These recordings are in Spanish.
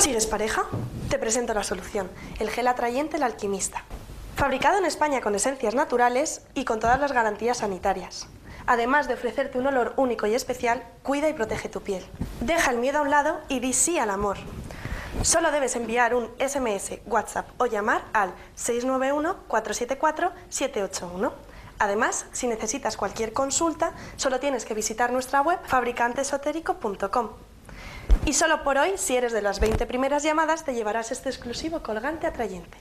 ¿Consigues pareja? Te presento la solución, el gel atrayente El Alquimista. Fabricado en España con esencias naturales y con todas las garantías sanitarias. Además de ofrecerte un olor único y especial, cuida y protege tu piel. Deja el miedo a un lado y di sí al amor. Solo debes enviar un SMS, WhatsApp o llamar al 691-474-781. Además, si necesitas cualquier consulta, solo tienes que visitar nuestra web fabricanteesotérico.com. Y solo por hoy, si eres de las 20 primeras llamadas, te llevarás este exclusivo colgante atrayente.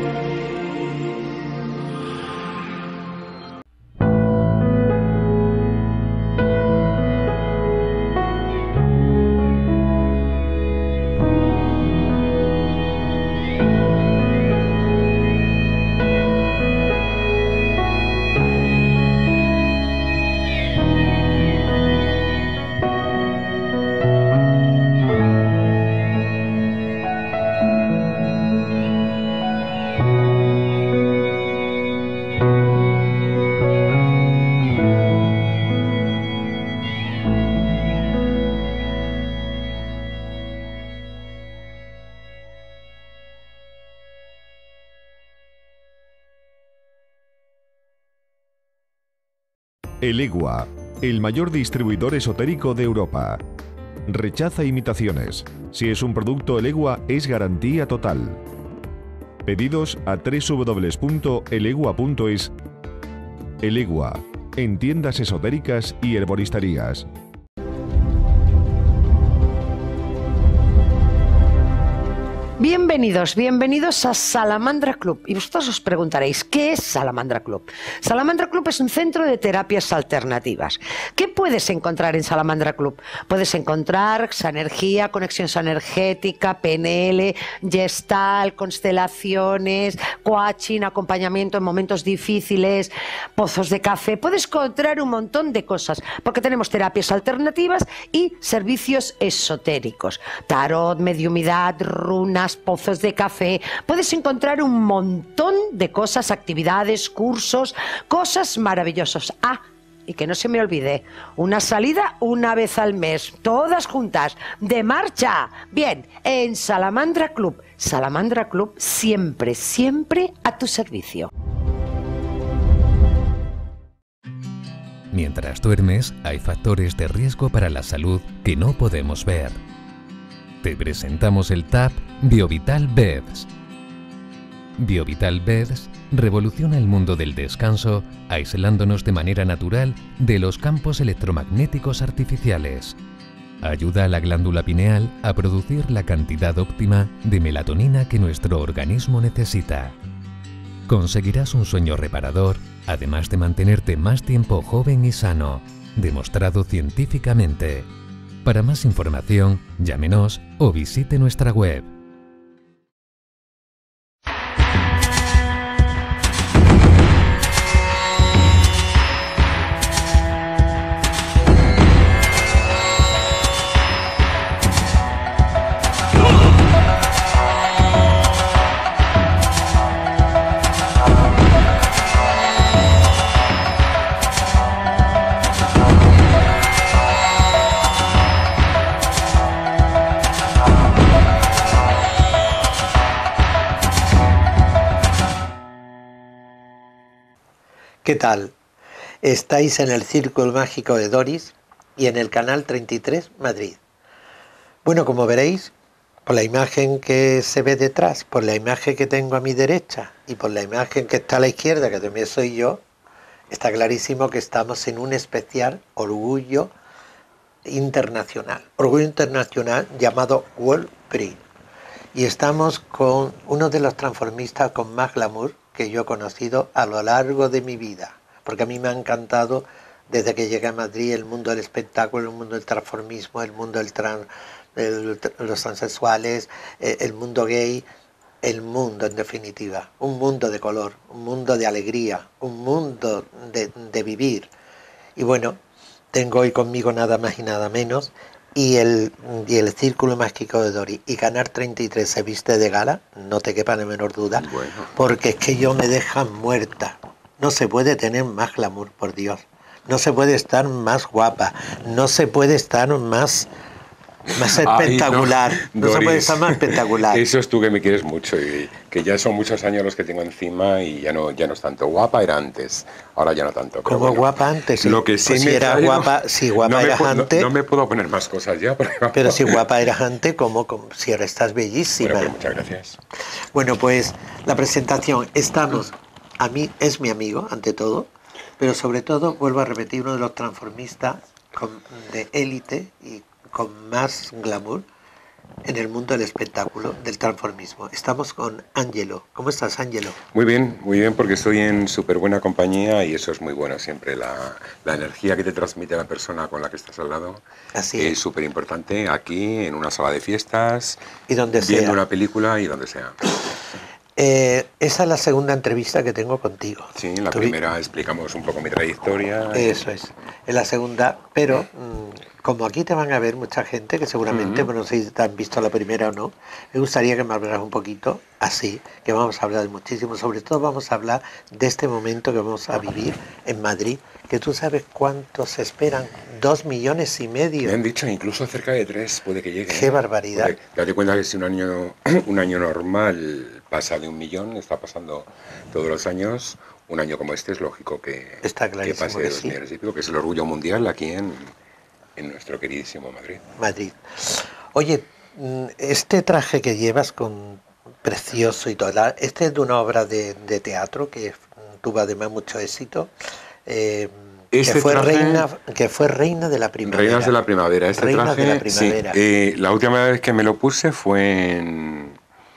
Elegua, el mayor distribuidor esotérico de Europa. Rechaza imitaciones. Si es un producto Elegua, es garantía total. Pedidos a www.elegua.es. Elegua, en tiendas esotéricas y herboristerías. Bienvenidos a Salamandra Club. Y vosotros os preguntaréis, ¿qué es Salamandra Club? Salamandra Club es un centro de terapias alternativas. ¿Qué puedes encontrar en Salamandra Club? Puedes encontrar Sanergía, conexión energética, PNL, Gestalt, constelaciones, coaching, acompañamiento en momentos difíciles, pozos de café. Puedes encontrar un montón de cosas, porque tenemos terapias alternativas y servicios esotéricos. Tarot, mediumidad, runas, pozos de café. Puedes encontrar un montón de cosas, actividades, cursos, cosas maravillosas. Ah, y que no se me olvide, una salida una vez al mes, todas juntas, de marcha. Bien, en Salamandra Club. Salamandra Club, siempre, siempre a tu servicio. Mientras duermes, hay factores de riesgo para la salud que no podemos ver. Te presentamos el TAP Biovital Beds. Biovital Beds revoluciona el mundo del descanso, aislándonos de manera natural de los campos electromagnéticos artificiales. Ayuda a la glándula pineal a producir la cantidad óptima de melatonina que nuestro organismo necesita. Conseguirás un sueño reparador, además de mantenerte más tiempo joven y sano, demostrado científicamente. Para más información, llámenos o visite nuestra web. ¿Qué tal? Estáis en el Círculo Mágico de Doris y en el canal 33 Madrid. Bueno, como veréis, por la imagen que se ve detrás, por la imagen que tengo a mi derecha y por la imagen que está a la izquierda, que también soy yo, está clarísimo que estamos en un especial orgullo internacional. Orgullo internacional llamado World Prix. Y estamos con uno de los transformistas con más glamour que yo he conocido a lo largo de mi vida, porque a mí me ha encantado desde que llegué a Madrid el mundo del espectáculo, el mundo del transformismo, el mundo los transexuales, el mundo gay, el mundo en definitiva, un mundo de color, un mundo de alegría, un mundo de vivir. Y bueno, tengo hoy conmigo nada más y nada menos y el Círculo Mágico de Doris y Canal 33 se viste de gala, no te quepa la menor duda, bueno, porque es que yo me dejan muerta. No se puede tener más glamour, por Dios. No se puede estar más guapa, no se puede estar más Más espectacular. Ay, No se puede Doris, estar más espectacular. Eso es tú que me quieres mucho y que ya son muchos años los que tengo encima y ya no es tanto. Guapa era antes, ahora ya no tanto. Pero Como bueno, guapa antes. Sí. Lo que sí Pues me si era traigo- guapa, si guapa no me eras puedo- antes, no me puedo poner más cosas ya. Porque vamos. pero si guapa eras antes, como si ahora estás Bueno, bellísima. pues muchas gracias. Bueno, pues la presentación, estamos, a mí es mi amigo, ante todo, pero sobre todo, vuelvo a repetir, uno de los transformistas de élite y con más glamour en el mundo del espectáculo, del transformismo. Estamos con Ángelo. ¿Cómo estás, Ángelo? Muy bien, porque estoy en súper buena compañía y eso es muy bueno siempre. La energía que te transmite la persona con la que estás al lado Así es es. súper importante aquí, en una sala de fiestas, Y donde viendo sea. una película y donde sea. Esa es la segunda entrevista que tengo contigo. Sí, en la primera explicamos un poco mi trayectoria. Eso es la segunda, pero como aquí te van a ver mucha gente que seguramente, bueno, no sé si te han visto la primera o no, me gustaría que me hablaras un poquito así, que vamos a hablar muchísimo, sobre todo vamos a hablar de este momento que vamos a vivir en Madrid, que tú sabes cuántos esperan, 2,5 millones. Me han dicho incluso cerca de 3 puede que llegue. ¡Qué barbaridad! Porque date cuenta que si un año normal pasa de 1 millón, está pasando todos los años, un año como este es lógico que, Está que clarísimo pase que de 2 sí. millones y pico, que es el orgullo mundial aquí en nuestro queridísimo Madrid. Madrid. Oye, este traje que llevas con precioso y todo, este es de una obra de teatro que tuvo además mucho éxito, Este que fue reina de la primavera. Reinas de la primavera. Este Reinas traje, de la primavera. sí, la última vez que me lo puse fue en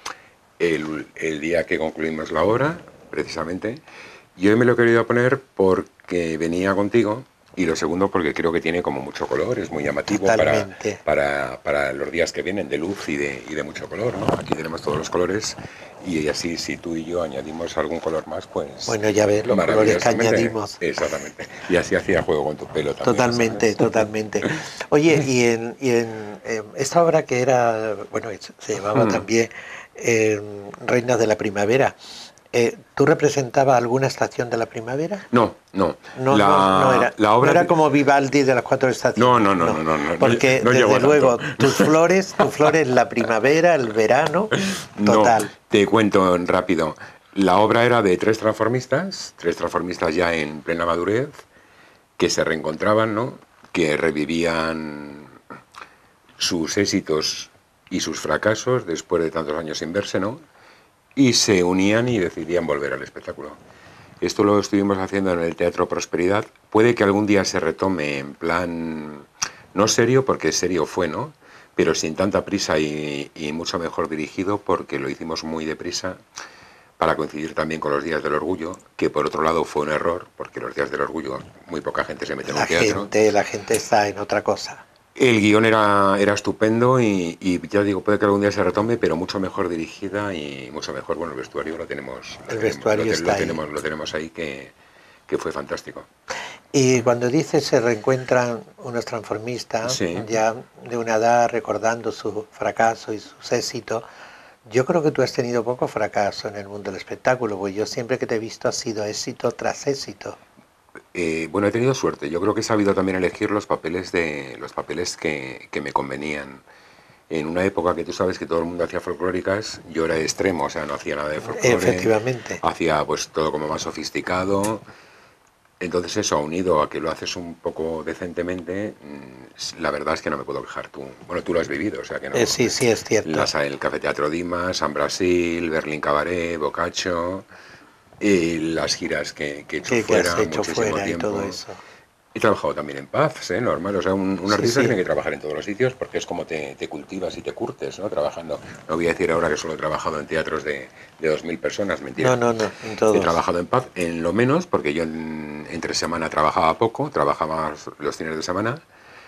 el día que concluimos la obra, precisamente. Y hoy me lo he querido poner porque venía contigo. Y lo segundo, porque creo que tiene como mucho color, es muy llamativo para los días que vienen, de luz y de mucho color, ¿no? Aquí tenemos todos los colores y así, si tú y yo añadimos algún color más, pues... Bueno, ya ves, los colores que maravillosamente. añadimos. Exactamente. Y así hacía juego con tu pelo también. Totalmente, ¿sabes? totalmente. Oye, y en esta obra que era, bueno, se llamaba también Reinas de la Primavera, ¿tú representabas alguna estación de la primavera? No. No era, la obra no era como Vivaldi de las 4 estaciones. No. Porque no llegó desde a tanto. luego tus flores, la primavera, el verano, total. No, te cuento rápido. La obra era de tres transformistas ya en plena madurez, que se reencontraban, ¿no? Que revivían sus éxitos y sus fracasos después de tantos años sin verse, ¿no? Y se unían y decidían volver al espectáculo. Esto lo estuvimos haciendo en el Teatro Prosperidad. Puede que algún día se retome en plan, no serio, porque serio fue, ¿no? Pero sin tanta prisa y mucho mejor dirigido, porque lo hicimos muy deprisa para coincidir también con los Días del Orgullo, que por otro lado fue un error, porque los Días del Orgullo muy poca gente se mete en un teatro. La gente está en otra cosa. El guión era estupendo y ya digo, puede que algún día se retome, pero mucho mejor dirigida y mucho mejor. Bueno, el vestuario lo tenemos. Lo tenemos ahí, que fue fantástico. Y cuando dices se reencuentran unos transformistas, sí, ya de una edad recordando su fracaso y sus éxitos, yo creo que tú has tenido poco fracaso en el mundo del espectáculo, porque yo siempre que te he visto ha sido éxito tras éxito. Bueno, he tenido suerte. Yo creo que he sabido también elegir los papeles que me convenían. En una época que tú sabes que todo el mundo hacía folclóricas, yo era extremo, o sea, no hacía nada de folclore. Efectivamente. Hacía pues todo como más sofisticado. Entonces eso, unido a que lo haces un poco decentemente, la verdad es que no me puedo quejar. Tú lo has vivido, o sea que no. Sí, es cierto. El Café Teatro Dimas, San Brasil, Berlín Cabaret, Boccaccio... Y las giras que he hecho fuera, muchísimo tiempo. Y todo eso. He trabajado también en pubs, normal. O sea, un artista tiene que trabajar en todos los sitios porque es como te cultivas y te curtes, ¿no? Trabajando. No voy a decir ahora que solo he trabajado en teatros de 2.000 personas, mentira. No, en todos. He trabajado en pubs, en lo menos, porque yo entre semana trabajaba poco, trabajaba los fines de semana.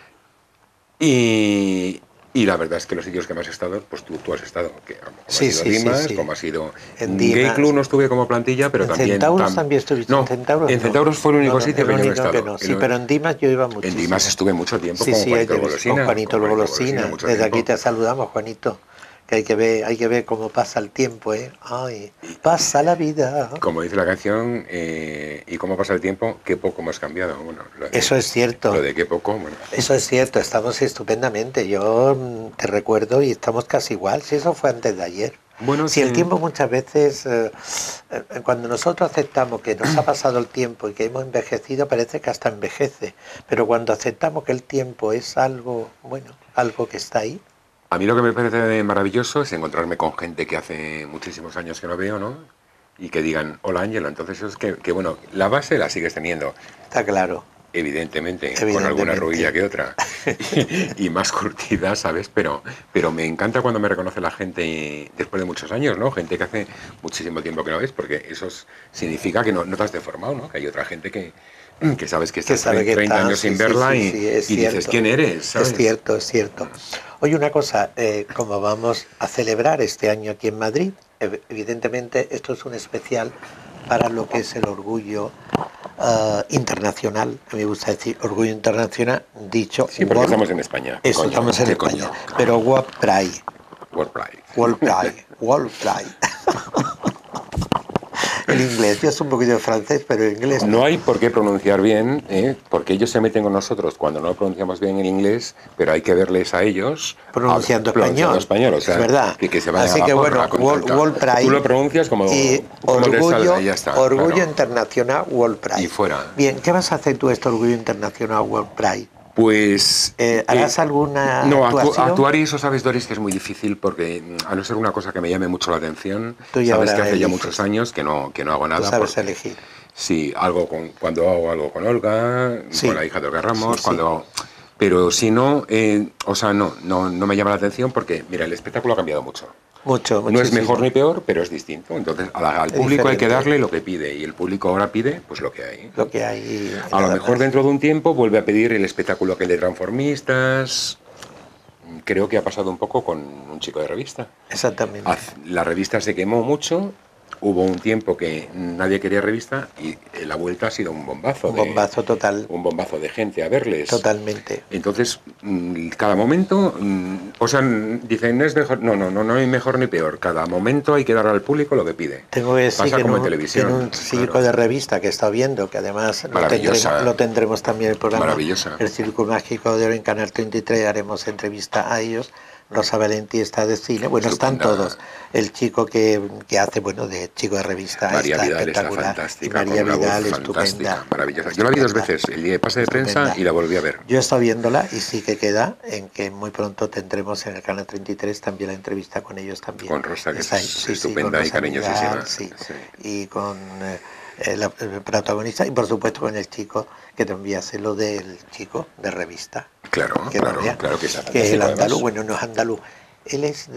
Y la verdad es que los sitios que más he estado, pues tú has estado, como ha sido Dimas, como ha sido... En Gay Club no estuve como plantilla, pero también... ¿En Centauros también estuviste? No, ¿En Centauros? En Centauros fue el único sitio que yo no he estado. Sí, pero en Dimas yo iba mucho. En Dimas estuve mucho tiempo con Juanito Golosina. Con Juanito Golosina. Desde aquí te saludamos, Juanito, que hay que ver cómo pasa el tiempo, ¿eh? Ay, pasa la vida. Como dice la canción, y cómo pasa el tiempo, qué poco hemos cambiado. Bueno, Eso es cierto. Lo de qué poco, bueno. Eso es cierto, estamos estupendamente. Yo te recuerdo y estamos casi igual, si eso fue antes de ayer. Bueno, si el tiempo muchas veces, cuando nosotros aceptamos que nos ha pasado el tiempo y que hemos envejecido, parece que hasta envejece. Pero cuando aceptamos que el tiempo es algo, bueno, algo que está ahí. A mí lo que me parece maravilloso es encontrarme con gente que hace muchísimos años que no veo, ¿no? Y que digan, hola Ángelo, entonces es que bueno, la base la sigues teniendo. Está claro. Evidentemente, con alguna arruguilla que otra y más curtida, ¿sabes? Pero me encanta cuando me reconoce la gente después de muchos años, ¿no? Gente que hace muchísimo tiempo que no ves, porque eso significa que no te has deformado, ¿no? Que hay otra gente que sabes que estás 30 años sin verla y dices, ¿quién eres? ¿Sabes? Es cierto, es cierto. Oye, una cosa, como vamos a celebrar este año aquí en Madrid, evidentemente esto es un especial para lo que es el orgullo internacional, me gusta decir orgullo internacional, dicho. Sí, porque estamos en España. Eso, coño, estamos en España. Coño, claro. Pero World Pride. World Pride. World Pride. World Pride. El inglés, yo soy un poquito de francés, pero el inglés... No hay por qué pronunciar bien, porque ellos se meten con nosotros cuando no pronunciamos bien el inglés, pero hay que verles a ellos... Pronunciando español, o sea, es verdad. Que se vayan así a que porra, bueno, World Pride... Tú lo pronuncias como... Y como orgullo, ya está, orgullo claro. internacional World Pride. Y fuera. Bien, ¿qué vas a hacer tú este orgullo internacional World Pride? Pues... ¿Harás alguna actuación? Actuar y eso, sabes, Doris, que es muy difícil porque a no ser una cosa que me llame mucho la atención, sabes que hace ya muchos años que no hago nada. Tú sabes elegir. Sí, cuando hago algo con Olga, sí. Con la hija de Olga Ramos, cuando... Pero si no, no me llama la atención porque, mira, el espectáculo ha cambiado mucho. No es mejor ni peor, pero es distinto. Entonces, al público hay que darle lo que pide y el público ahora pide pues lo que hay. Lo que hay. A lo mejor dentro de un tiempo vuelve a pedir el espectáculo aquel de transformistas. Creo que ha pasado un poco con un chico de revista. Exactamente. La revista se quemó mucho. Hubo un tiempo que nadie quería revista y la vuelta ha sido un bombazo. Un bombazo total. Un bombazo de gente a verles. Totalmente. Entonces, cada momento, dicen, no es mejor, no hay mejor ni peor. Cada momento hay que dar al público lo que pide. Tengo que decir Pasa como en televisión. Un circo de revista que he estado viendo, que además lo tendremos también el programa. Maravillosa. El Circo Mágico de Oro en Canal 33, haremos entrevista a ellos. Rosa Valentí está de cine, bueno, están todos. El chico que hace, de chico de revista, María está Vidal espectacular. Está fantástica, y María Vidal, estupenda. Maravillosa. Yo la vi 2 veces, el día de pase de prensa y la volví a ver. Yo he estado viéndola y sí que queda en que muy pronto tendremos en el Canal 33 también la entrevista con ellos también. Con Rosa, que es estupenda y cariñosísima. Vidal, sí. Y con el protagonista y por supuesto con el chico que también hace lo del chico de revista. Claro que es que es el andaluz, no es andaluz, él es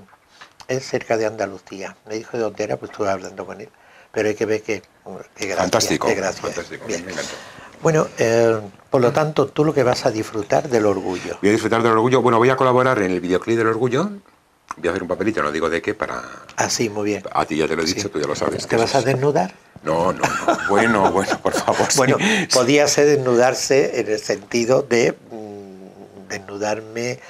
cerca de Andalucía, me dijo de dónde era, pues estuve hablando con él, pero hay que ver que fantástico. Bien. Bueno, por lo tanto, tú lo que vas a disfrutar del orgullo. Voy a disfrutar del orgullo, voy a colaborar en el videoclip del orgullo. Voy a hacer un papelito, no digo de qué, para... Ah, sí, muy bien. A ti ya te lo he dicho, tú ya lo sabes. ¿Te vas a desnudar? No. Bueno, por favor. Bueno, podía ser desnudarse en el sentido de desnudarme...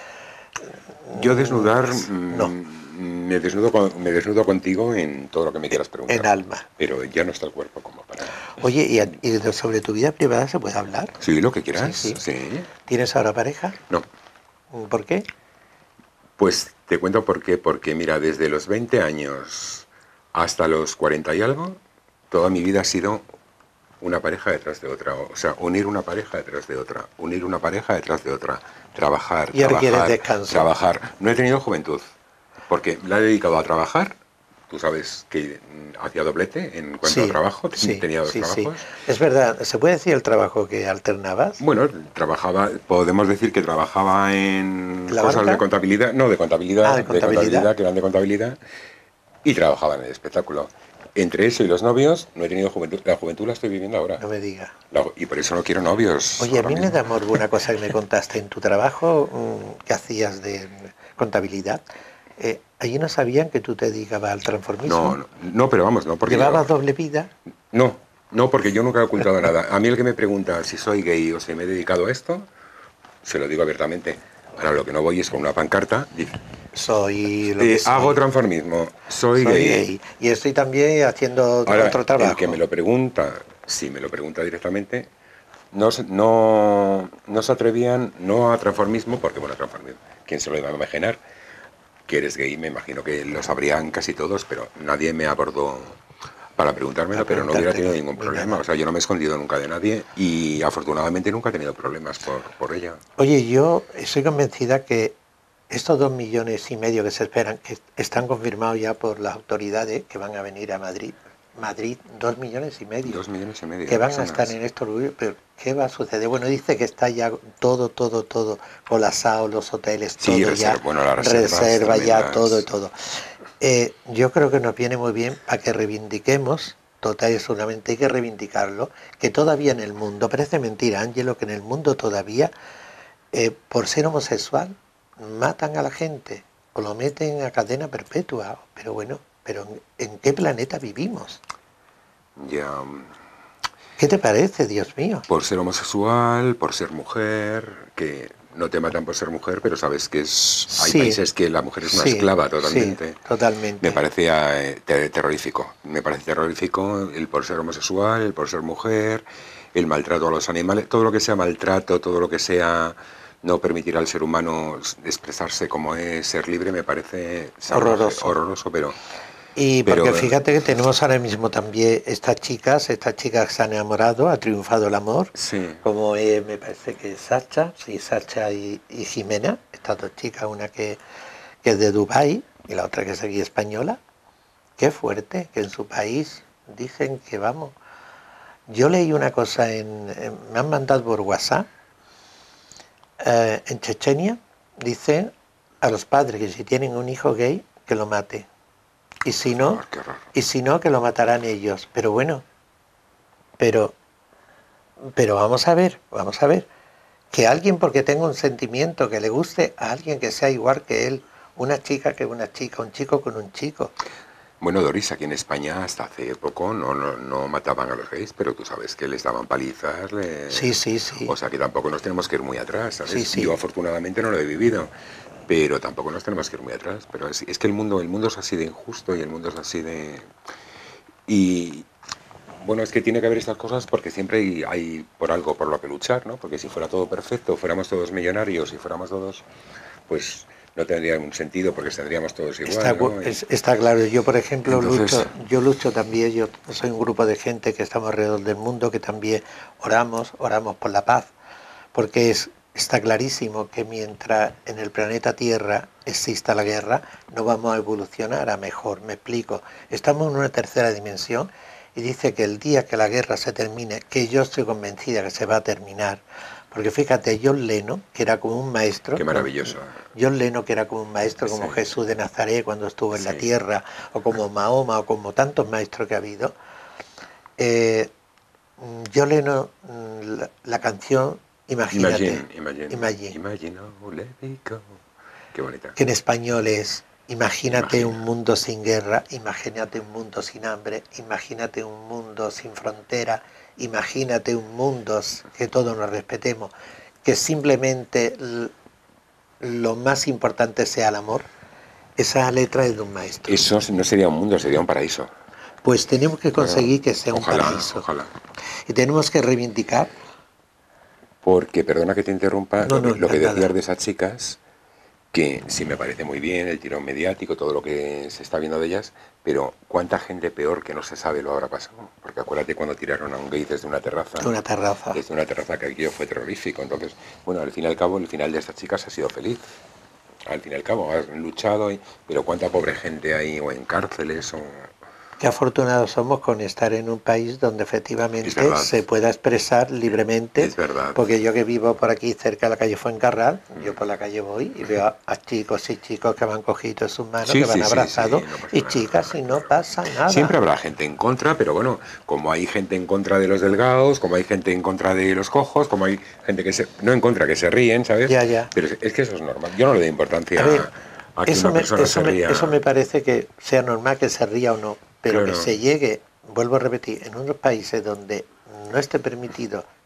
Yo desnudar... No. Me desnudo contigo en todo lo que me quieras preguntar. En alma. Pero ya no está el cuerpo como para... Oye, ¿y sobre tu vida privada se puede hablar? Sí, lo que quieras. Sí. ¿Tienes ahora pareja? No. ¿Por qué? Pues te cuento por qué. Porque mira, desde los 20 años hasta los 40 y algo, toda mi vida ha sido una pareja detrás de otra. O sea, unir una pareja detrás de otra. Unir una pareja detrás de otra. Trabajar, y ahora quieres descanso. Trabajar. No he tenido juventud, porque la he dedicado a trabajar. Tú sabes que hacía doblete en cuanto a trabajo, tenía 2 trabajos. Sí. Es verdad, ¿se puede decir el trabajo que alternabas? Bueno, podemos decir que trabajaba en cosas de contabilidad, de contabilidad, que eran de contabilidad, y trabajaba en el espectáculo. Entre eso y los novios, no he tenido juventud. La juventud la estoy viviendo ahora. No me diga. Y por eso no quiero novios. Oye, a mí me da morbo una cosa que me contaste en tu trabajo que hacías de contabilidad. Allí no sabían que tú te dedicabas al transformismo. No, pero vamos, no. Porque ¿llevabas doble vida? No, porque yo nunca he ocultado nada. A mí el que me pregunta si soy gay o si me he dedicado a esto, se lo digo abiertamente. Ahora lo que no voy es con una pancarta soy lo que soy. Hago transformismo, soy gay. Y estoy también haciendo Ahora, otro trabajo. el que me lo pregunta, si me lo pregunta directamente, no se atrevían, no a transformismo, porque bueno, transformismo, ¿quién se lo iba a imaginar? Que eres gay, me imagino que lo sabrían casi todos, pero nadie me abordó para preguntármelo, pero no hubiera tenido ningún problema. O sea, yo no me he escondido nunca de nadie y afortunadamente nunca he tenido problemas por ello. Oye, yo estoy convencida que estos 2,5 millones que se esperan, que están confirmados ya por las autoridades que van a venir a Madrid, 2,5 millones. 2,5 millones. Que van a estar en estos lugares, pero ¿qué va a suceder? Bueno, dice que está ya todo colapsado, los hoteles, sí, todo ya, bueno, la reserva ya, todo. Yo creo que nos viene muy bien a que reivindiquemos, total y solamente hay que reivindicarlo, que todavía en el mundo, parece mentira, Ángelo, que en el mundo todavía, por ser homosexual, matan a la gente o lo meten a cadena perpetua, pero bueno, ¿en qué planeta vivimos? Ya. ¿Qué te parece, Dios mío? Por ser homosexual, por ser mujer, que no te matan por ser mujer, pero sabes que hay países que la mujer es una esclava totalmente. Sí, totalmente. Me parece terrorífico. Me parece terrorífico el por ser homosexual, el por ser mujer, el maltrato a los animales, todo lo que sea maltrato, todo lo que sea no permitir al ser humano expresarse como es, ser libre, me parece horroroso, pero... Y porque fíjate que tenemos ahora mismo también estas chicas que se han enamorado, ha triunfado el amor, como me parece que es Sacha y Jimena, estas dos chicas, una que es de Dubái y la otra que es aquí española. Qué fuerte, que en su país dicen que vamos. Yo leí una cosa, me han mandado por WhatsApp, en Chechenia, dicen a los padres que si tienen un hijo gay, que lo mate. Y si no, que lo matarán ellos. Pero bueno, pero vamos a ver, que alguien porque tenga un sentimiento que le guste a alguien que sea igual que él, una chica que una chica, un chico con un chico. Bueno, Doris, aquí en España hasta hace poco no mataban a los gays, pero tú sabes que les daban palizas. Sí. O sea que tampoco nos tenemos que ir muy atrás, ¿sabes? Sí. Yo afortunadamente no lo he vivido, pero tampoco nos tenemos que ir muy atrás. Pero es que el mundo es así de injusto y el mundo es así de... Y bueno, es que tiene que haber estas cosas porque siempre hay por algo por lo que luchar, ¿no? Porque si fuera todo perfecto, fuéramos todos millonarios y fuéramos todos, pues... no tendría ningún sentido porque tendríamos todos igual. Está claro. Yo, por ejemplo, lucho también. Yo soy un grupo de gente que estamos alrededor del mundo que también oramos por la paz, porque está clarísimo que mientras en el planeta Tierra exista la guerra, no vamos a evolucionar a mejor. Me explico. Estamos en una tercera dimensión y dice que el día que la guerra se termine, que yo estoy convencida que se va a terminar, porque fíjate, John Lennon, que era como un maestro... Qué maravilloso. John Lennon, que era como un maestro, como Jesús de Nazaret cuando estuvo en la tierra, o como Mahoma, o como tantos maestros que ha habido. John Lennon, la canción, Imagínate. Imagine, oh, let me go. Qué bonita. Que en español es Imagínate un mundo sin guerra, imagínate un mundo sin hambre, imagínate un mundo sin frontera, imagínate un mundo que todos nos respetemos, que simplemente lo más importante sea el amor. Esa letra es de un maestro. Eso no sería un mundo, sería un paraíso. Pues tenemos que conseguir que sea un paraíso. Ojalá. Y tenemos que reivindicar. Porque, perdona que te interrumpa, lo que nada. decías de esas chicas, que sí me parece muy bien, el tirón mediático, todo lo que se está viendo de ellas, pero ¿cuánta gente peor que no se sabe lo habrá pasado? Porque acuérdate cuando tiraron a un gay desde una terraza. Desde una terraza, que aquello fue terrorífico. Entonces, bueno, al fin y al cabo, el final de estas chicas ha sido feliz. Al fin y al cabo, han luchado, pero ¿cuánta pobre gente hay o en cárceles o...? Qué afortunados somos con estar en un país donde efectivamente se pueda expresar libremente. Es verdad. Porque yo que vivo por aquí cerca de la calle Fuencarral, yo por la calle voy y veo a chicos y chicos que van cogidos en sus manos, que van abrazados, y chicas y no pasa nada. Siempre habrá gente en contra, pero bueno, como hay gente en contra de los delgados, como hay gente en contra de los cojos, como hay gente que no en contra, que se ríen, ¿sabes? Ya. Pero es que eso es normal. Yo no le doy importancia a que una persona se ría. Eso me parece que sea normal que se ría o no. Pero claro, que se llegue, vuelvo a repetir, en unos países donde no esté permitido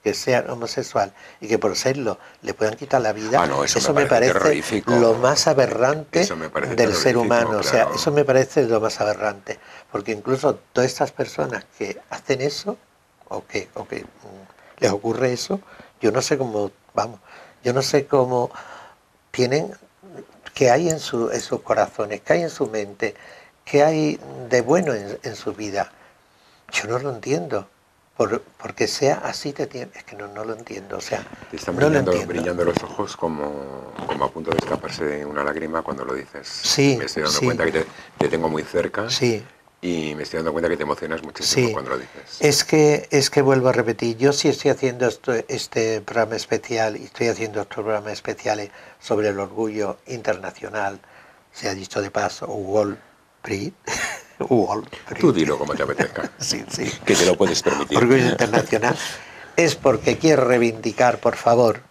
que sea homosexual y que por serlo le puedan quitar la vida, eso me parece terrorífico. lo más aberrante del ser humano. Claro. O sea, eso me parece lo más aberrante. Porque incluso todas estas personas que hacen eso, o que les ocurre eso, yo no sé cómo, yo no sé cómo tienen, qué hay en sus corazones, qué hay en su mente, qué hay de bueno en su vida. Yo no lo entiendo. Porque sea así es que no lo entiendo, o sea, te están no brillando los ojos como a punto de escaparse una lágrima cuando lo dices. Sí, me estoy dando cuenta que te tengo muy cerca. Sí. Y me estoy dando cuenta que te emocionas muchísimo cuando lo dices. Es que vuelvo a repetir, yo sí estoy haciendo este programa especial y estoy haciendo otros programas especiales sobre el orgullo internacional, se ha dicho de paso, Wall Pride. Tú dilo como te apetezca. Sí. Que te lo puedes permitir. Orgullo internacional. Es porque quiero reivindicar, por favor,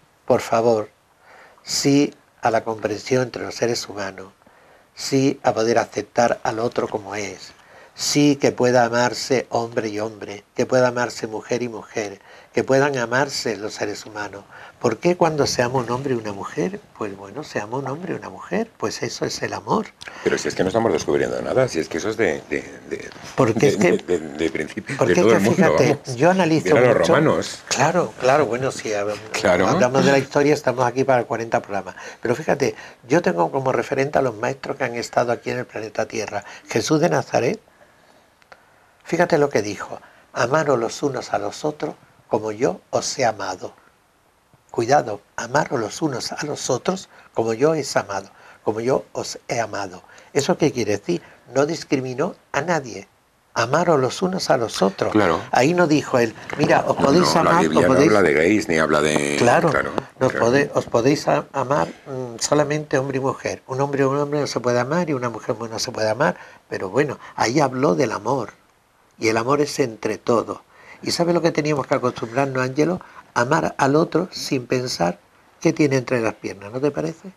sí a la comprensión entre los seres humanos, sí a poder aceptar al otro como es, sí que pueda amarse hombre y hombre, que pueda amarse mujer y mujer, que puedan amarse los seres humanos. ¿Por qué cuando se ama un hombre y una mujer? Pues bueno, se ama un hombre y una mujer, pues eso es el amor. Pero si es que no estamos descubriendo nada, si es que eso es de principio, porque de todo el mundo, fíjate, vamos. yo analizo Mira mucho, los romanos. Claro, bueno, si claro. hablamos de la historia, estamos aquí para 40 programas. Pero fíjate, yo tengo como referente a los maestros que han estado aquí en el planeta Tierra. Jesús de Nazaret, fíjate lo que dijo: amaros los unos a los otros como yo os he amado. Cuidado, amaros los unos a los otros como yo os he amado, como yo os he amado. ¿Eso qué quiere decir? No discriminó a nadie. Amaros los unos a los otros. Claro. Ahí no dijo él, mira, os podéis amar. La Biblia no habla de gays ni habla de. Claro. Os podéis amar solamente hombre y mujer. Un hombre no se puede amar y una mujer no se puede amar. Pero bueno, ahí habló del amor. Y el amor es entre todos. ¿Y sabe lo que teníamos que acostumbrarnos, Ángelo? Amar al otro sin pensar qué tiene entre las piernas, ¿no te parece?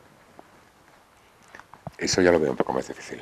Eso ya lo veo un poco más difícil.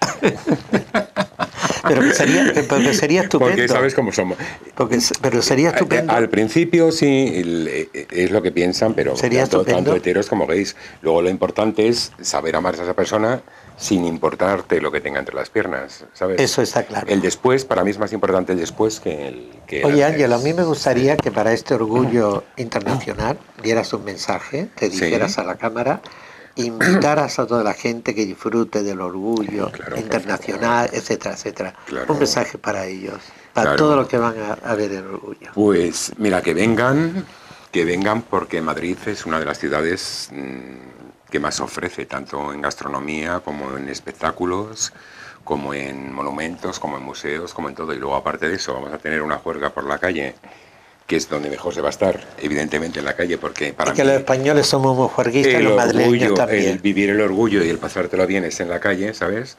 Pero sería estupendo. Porque sabes cómo somos. Pero sería estupendo. Al principio sí, es lo que piensan, pero tanto heteros como gays. Luego lo importante es saber amar a esa persona sin importarte lo que tenga entre las piernas, ¿sabes? Eso está claro. El después, para mí es más importante el después que el Oye, Ángel, a mí me gustaría que para este orgullo internacional dieras un mensaje, te dijeras a la cámara, invitaras a toda la gente que disfrute del orgullo internacional, etcétera, etcétera. Claro. Un mensaje para ellos, para todos los que van a ver el orgullo. Pues mira, que vengan porque Madrid es una de las ciudades que más ofrece, tanto en gastronomía como en espectáculos, como en monumentos, como en museos, como en todo. Y luego, aparte de eso, vamos a tener una juerga por la calle, que es donde mejor se va a estar, evidentemente en la calle, porque para mí los españoles somos muy juerguistas, los madrileños también. El vivir el orgullo y el pasártelo bien es en la calle, ¿sabes?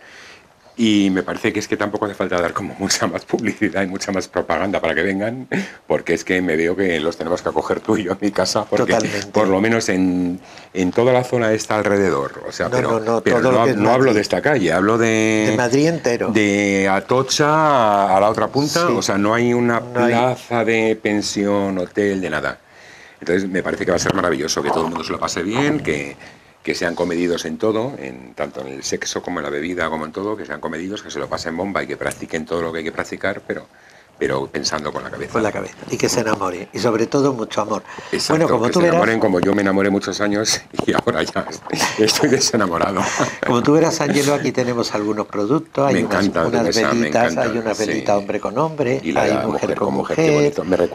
Y me parece que es que tampoco hace falta dar como mucha más publicidad y mucha más propaganda para que vengan, porque es que me veo que los tenemos que acoger tú y yo en mi casa, porque totalmente. Por lo menos en toda la zona está alrededor, o sea, pero no hablo de esta calle, hablo de Madrid entero, de Atocha a la otra punta, o sea, no hay una plaza de pensión, hotel, de nada. Entonces me parece que va a ser maravilloso, que todo el mundo se lo pase bien, que sean comedidos en todo, tanto en el sexo como en la bebida, como en todo, que sean comedidos, que se lo pasen bomba y que practiquen todo lo que hay que practicar, pero pensando con la cabeza. Con la cabeza, y que se enamoren, y sobre todo mucho amor. Exacto, bueno, como que tú se verás, enamoren como yo me enamoré muchos años y ahora ya estoy desenamorado. Como tú verás, Ángelo, aquí tenemos algunos productos, hay unas velitas, hay una velita hombre con hombre, y hay mujer con mujer. Qué bonito. Me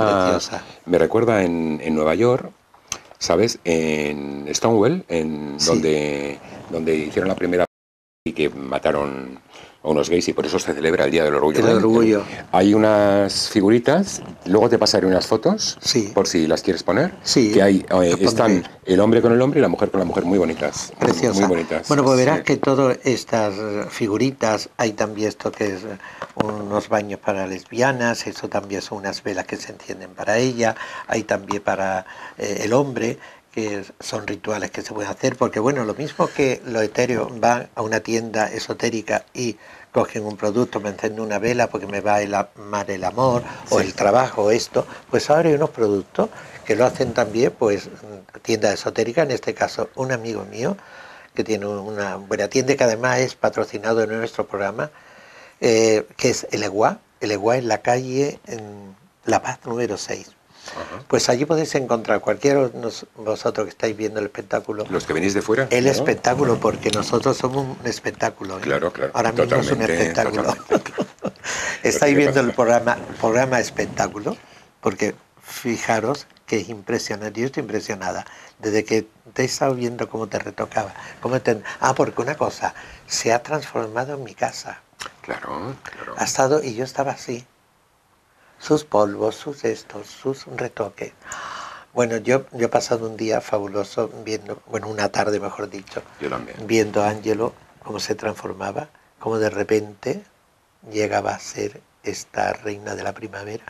recuerda en Nueva York, ¿sabes? En Stonewall, donde hicieron la primera y que mataron a unos gays y por eso se celebra el Día del Orgullo. El orgullo. Hay unas figuritas, luego te pasaré unas fotos, por si las quieres poner, que hay, están el hombre con el hombre y la mujer con la mujer, muy bonitas. Preciosas. Muy bonitas. Bueno, pues verás que todas estas figuritas, hay también esto que es unos baños para lesbianas, eso también son unas velas que se encienden para ella, hay también para el hombre, que son rituales que se pueden hacer, porque bueno, lo mismo que los etéreos van a una tienda esotérica y cogen un producto, me encienden una vela porque me va a amar el amor, o el trabajo, o esto, pues ahora hay unos productos que lo hacen también, pues tiendas esotéricas, en este caso un amigo mío, que tiene una buena tienda, que además es patrocinado en nuestro programa, que es el EGUA en la calle en La Paz número 6. Pues allí podéis encontrar cualquiera de vosotros que estáis viendo el espectáculo. Los que venís de fuera. El espectáculo, porque nosotros somos un espectáculo. Claro, claro. Ahora mismo es un espectáculo. Estáis viendo el programa espectáculo, porque fijaros que es impresionante. Yo estoy impresionada. Desde que te he estado viendo cómo te retocaba. Porque una cosa, se ha transformado en mi casa. Claro. Ha estado, y yo estaba así. Sus polvos, sus retoques. Bueno, yo he pasado un día fabuloso viendo, una tarde mejor dicho, yo también, viendo a Ángelo cómo se transformaba, cómo de repente llegaba a ser esta reina de la primavera.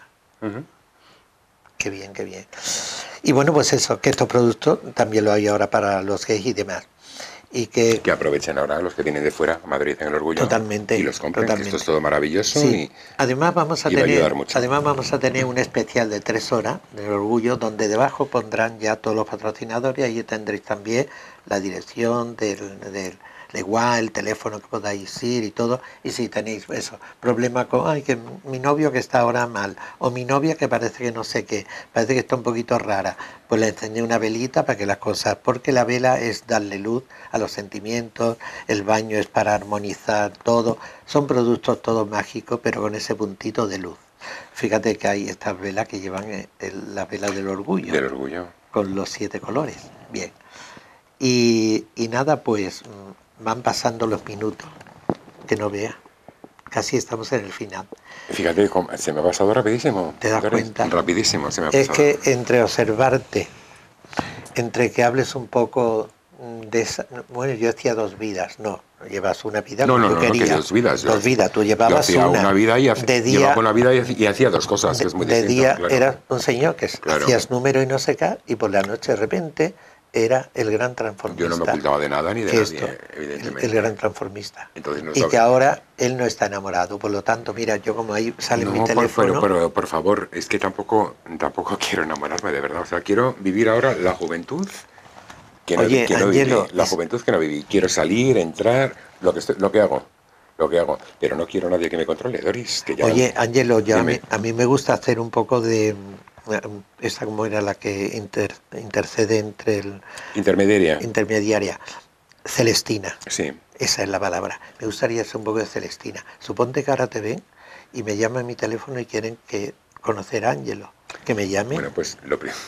Qué bien, qué bien. Y bueno, pues eso, que estos productos también lo hay ahora para los gays y demás. Y que aprovechen ahora los que vienen de fuera a Madrid en el Orgullo. Totalmente. Y los compren, totalmente. que esto es todo maravilloso. Sí. Además vamos a tener tener un especial de 3 horas del Orgullo, donde debajo pondrán ya todos los patrocinadores, y ahí tendréis también la dirección del igual, el teléfono que podáis ir y todo. Y si tenéis eso, problema con que mi novio que está ahora mal, o mi novia que parece que no sé qué, parece que está un poquito rara, pues le encendí una velita para que las cosas, porque la vela es darle luz a los sentimientos, el baño es para armonizar todo, son productos todos mágicos, pero con ese puntito de luz. Fíjate que hay estas velas que llevan la vela del orgullo. Del orgullo. Con los 7 colores. Bien. Y nada, pues van pasando los minutos, que no vea. Casi estamos en el final. Fíjate, se me ha pasado rapidísimo. ¿Te das cuenta? Rapidísimo se me ha pasado. Es que entre observarte, entre que hables un poco de esa... Bueno, yo hacía 2 vidas, no. Llevas una vida como yo quería. Que 2 vidas. 2 vidas, tú llevabas una vida y llevaba una vida y hacía 2 cosas, que es muy distinto. De día claro. Eras un señor que hacías número y no sé qué, y por la noche de repente era el gran transformista. Yo no me ocultaba de nada ni de nadie, evidentemente. El gran transformista. Entonces, y que ahora él no está enamorado, por lo tanto, mira, yo como ahí sale mi teléfono... Pero por favor, es que tampoco quiero enamorarme, de verdad. O sea, quiero vivir ahora la juventud que no, Oye, Ángelo, viví. La juventud que no viví. Quiero salir, entrar, lo que hago. Pero no quiero a nadie que me controle, Doris. Que ya, oye, Ángelo, a mí me gusta hacer un poco de... Esa como era la que intercede entre el... Intermediaria. Celestina. Sí. Esa es la palabra. Me gustaría hacer un poco de Celestina. Suponte que ahora te ven y me llaman a mi teléfono y quieren conocer a Ángelo. Que me llame. Bueno, pues lo primero...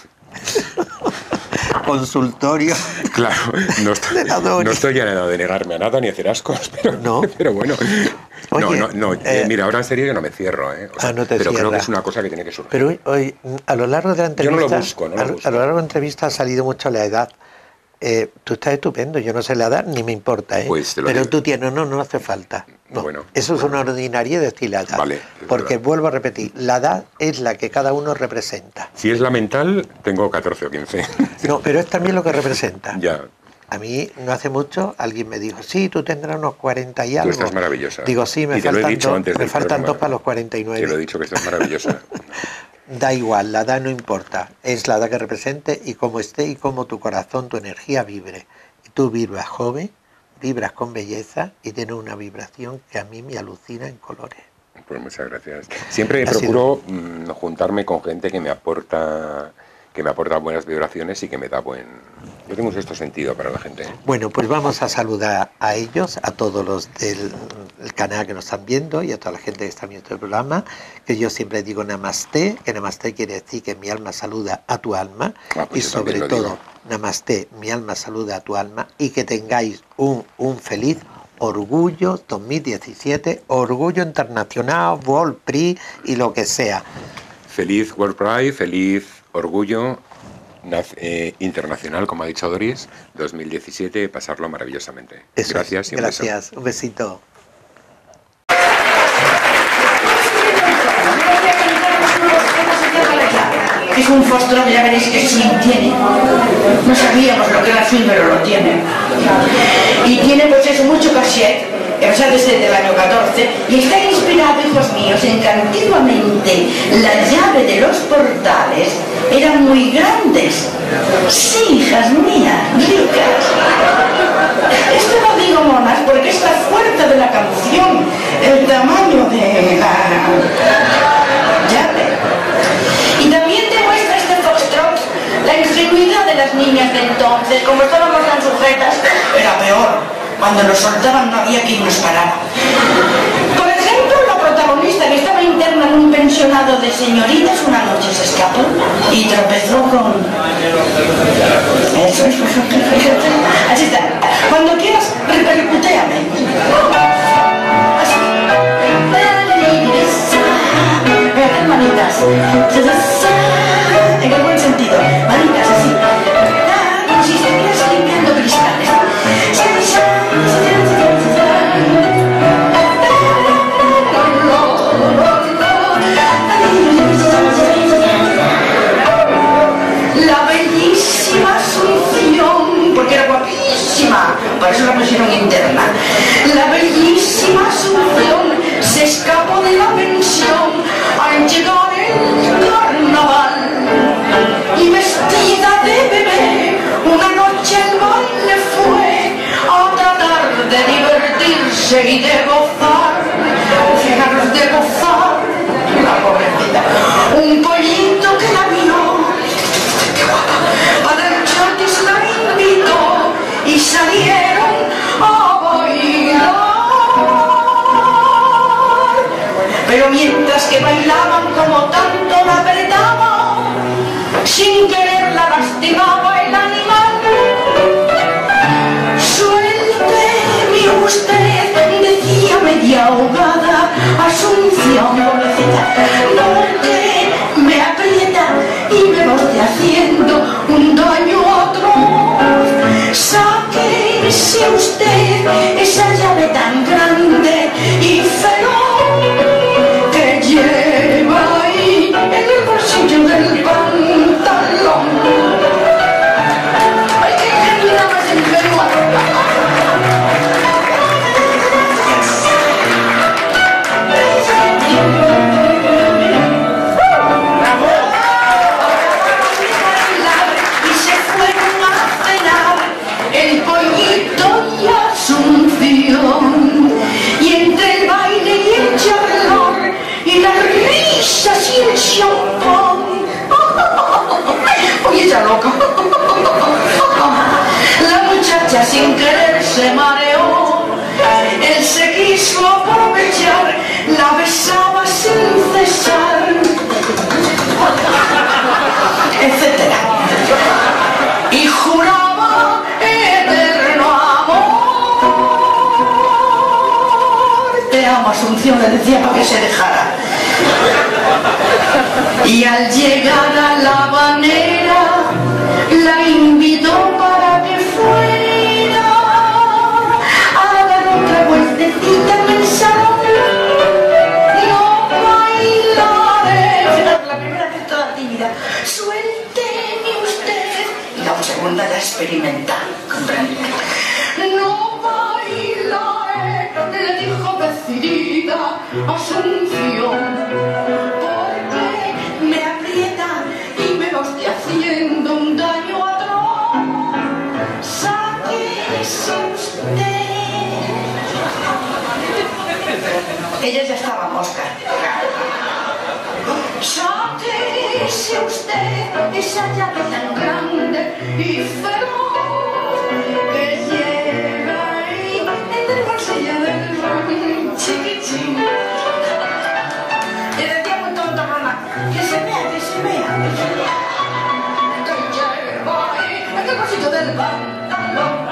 Consultorio. Claro, no estoy ya en edad de negarme a nada ni hacer ascos, pero bueno. Oye, mira, ahora en serio yo no me cierro, O sea, no te pero cierra. creo que es una cosa que tiene que surgir. Pero hoy, a lo largo de la entrevista... Yo no lo busco. A lo largo de la entrevista ha salido mucho la edad. Tú estás estupendo, yo no sé la edad, ni me importa, Pues te lo pero digo. tú tienes, no hace falta. No. Bueno, eso es una ordinaria decir la edad. Vale, porque vuelvo a repetir, la edad es la que cada uno representa. Si es la mental, tengo 14 o 15. No, pero es también lo que representa. Ya. A mí, no hace mucho, alguien me dijo, sí, tú tendrás unos 40 y algo. Tú estás maravillosa. Digo, sí, me faltan 2 para los 49. Te lo he dicho que estás maravillosa. Da igual, la edad no importa. Es la edad que represente y cómo esté y cómo tu corazón, tu energía vibre. Y tú vibras joven, vibras con belleza y tienes una vibración que a mí me alucina en colores. Pues muchas gracias. Siempre procuro juntarme con gente que me aporta buenas vibraciones y que me da Yo tengo un sexto sentido para la gente. Bueno, pues vamos a saludar a ellos, a todos los del canal que nos están viendo y a toda la gente que está viendo el programa, que yo siempre digo Namaste, que Namaste quiere decir que mi alma saluda a tu alma, pues y sobre todo Namaste, mi alma saluda a tu alma, y que tengáis un feliz Orgullo 2017, Orgullo Internacional, World Prix y lo que sea. Feliz World Pride, feliz Orgullo Internacional, como ha dicho Doris, 2017, pasarlo maravillosamente. Eso gracias y un beso. Gracias, un besito. Es un foxtrot, ya veréis que swing tiene. No sabíamos lo que era swing, pero lo tiene. Y tiene pues eso, mucho cachet, o sea, desde el año 14, y está inspirado, hijos míos, en que antiguamente la llave de los portales eran muy grandes. Sí, hijas mías, ricas. Esto lo digo, monas, porque es la fuerza de la canción, el tamaño de la llave. Y también demuestra este foxtrot la ingenuidad de las niñas de entonces. Como estábamos tan sujetas, era peor. Cuando nos soltaban no había quien nos parara. Por ejemplo, la protagonista, que estaba interna en un pensionado de señoritas, una noche se escapó y tropezó con... Eso es... Así está. Cuando quieras, repercutéame. Así. Manitas. En el buen sentido. Manitas así. Como si estuvieras limpiando cristales. La bellísima Asunción, porque era guapísima, por eso la pusieron interna. La bellísima Asunción se escapó de la pensión al llegar el carnaval y vestida de bebé una noche al baile fue a tratar de divertirse y de gozar. Fijaros, de gozar, la pobrecita. Un pollito que la vio para el chatis la invitó y salieron a bailar. Pero mientras que bailaban, como tanto la apretaba, sin querer la lastimaba el animal. Suélteme usted, decía media ahogada Asunción, pobrecita, no que me aprieta y me voy haciendo un daño atroz. Sáquese usted esa llave tan grande y feroz que lleva ahí en el bolsillo del pantalón. Ay, qué ingenuidad más ingenua. Y se fueron a cenar el pollito y Asunción, y entre el baile y el charlón y las risas y el champán, oye, ella loca, la muchacha sin querer se mareó. Él se quiso aprovechar, la besaba sin cesar, etcétera, y juraba eterno amor. Te amo, Asunción, le decía para que se dejara. Y al llegar a la habanera la invitó para que fuera a dar otra vueltecita en el salón. No bailaré. La primera vez toda tímida. Suélteme usted. Y la segunda ya experimental, comprende. No bailaré, le dijo decidida Asunción, porque me aprieta y me lo estoy haciendo un daño atroz. Sáquese usted. Ella ya estaba mosca. Sáquese usted esa llave tan grande y feroz que lleva ahí en el bolsillo del chiquichín. Le decía muy tonto, Rona, que se vea, que se vea, que se vea. Que lleva ahí en el bolsillo del pantalón.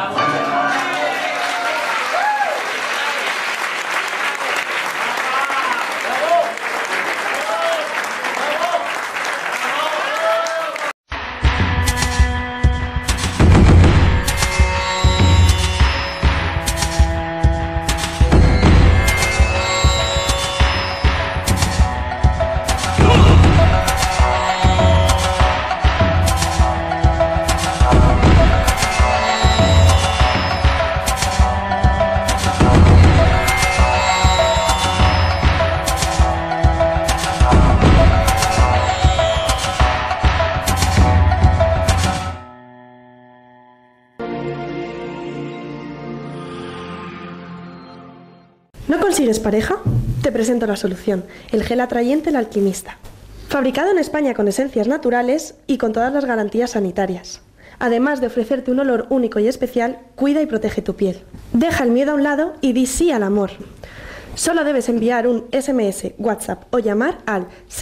consigues pareja? Te presento la solución, el gel atrayente El Alquimista. Fabricado en España con esencias naturales y con todas las garantías sanitarias. Además de ofrecerte un olor único y especial, cuida y protege tu piel. Deja el miedo a un lado y di sí al amor. Solo debes enviar un SMS, WhatsApp o llamar al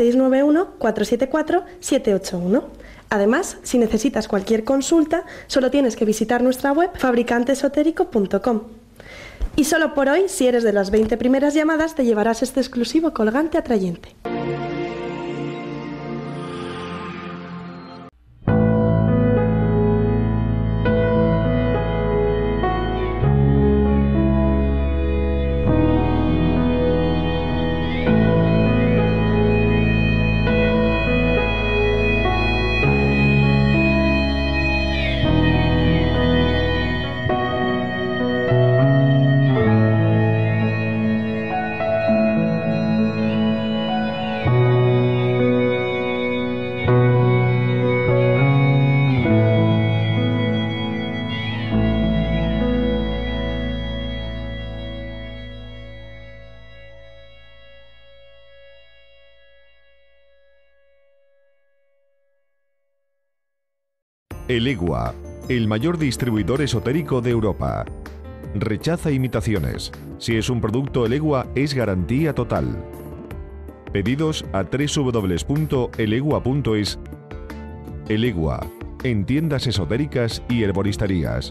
691-474-781. Además, si necesitas cualquier consulta, solo tienes que visitar nuestra web fabricanteesotérico.com. Y solo por hoy, si eres de las 20 primeras llamadas, te llevarás este exclusivo colgante atrayente. Elegua, el mayor distribuidor esotérico de Europa. Rechaza imitaciones. Si es un producto Elegua, es garantía total. Pedidos a www.elegua.es. Elegua, en tiendas esotéricas y herboristerías.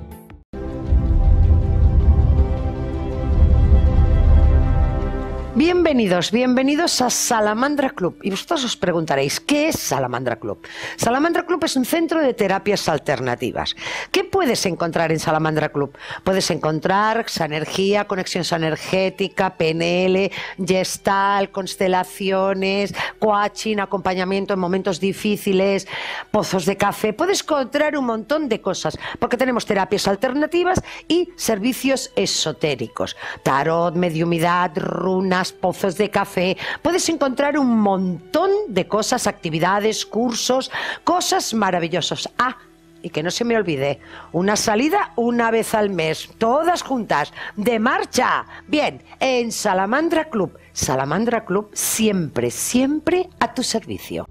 Bienvenidos, bienvenidos a Salamandra Club. Y vosotros os preguntaréis, ¿qué es Salamandra Club? Salamandra Club es un centro de terapias alternativas. ¿Qué puedes encontrar en Salamandra Club? Puedes encontrar Sanergía, conexión sanergética, PNL, Gestalt, constelaciones, coaching, acompañamiento en momentos difíciles, pozos de café. Puedes encontrar un montón de cosas, porque tenemos terapias alternativas y servicios esotéricos. Tarot, mediumidad, runas, pozos de café. Puedes encontrar un montón de cosas, actividades, cursos, cosas maravillosas. Ah, y que no se me olvide, una salida una vez al mes, todas juntas, de marcha. Bien, en Salamandra Club. Salamandra Club siempre, siempre a tu servicio.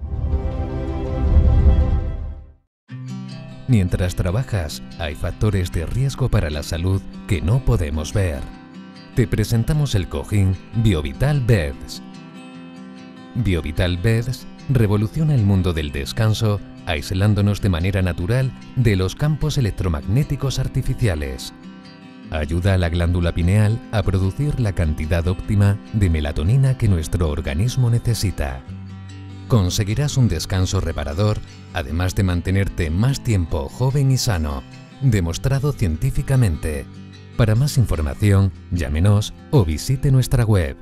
Mientras trabajas, hay factores de riesgo para la salud que no podemos ver. Te presentamos el cojín Biovital Beds. Biovital Beds revoluciona el mundo del descanso, aislándonos de manera natural de los campos electromagnéticos artificiales. Ayuda a la glándula pineal a producir la cantidad óptima de melatonina que nuestro organismo necesita. Conseguirás un descanso reparador, además de mantenerte más tiempo joven y sano, demostrado científicamente. Para más información, llámenos o visite nuestra web.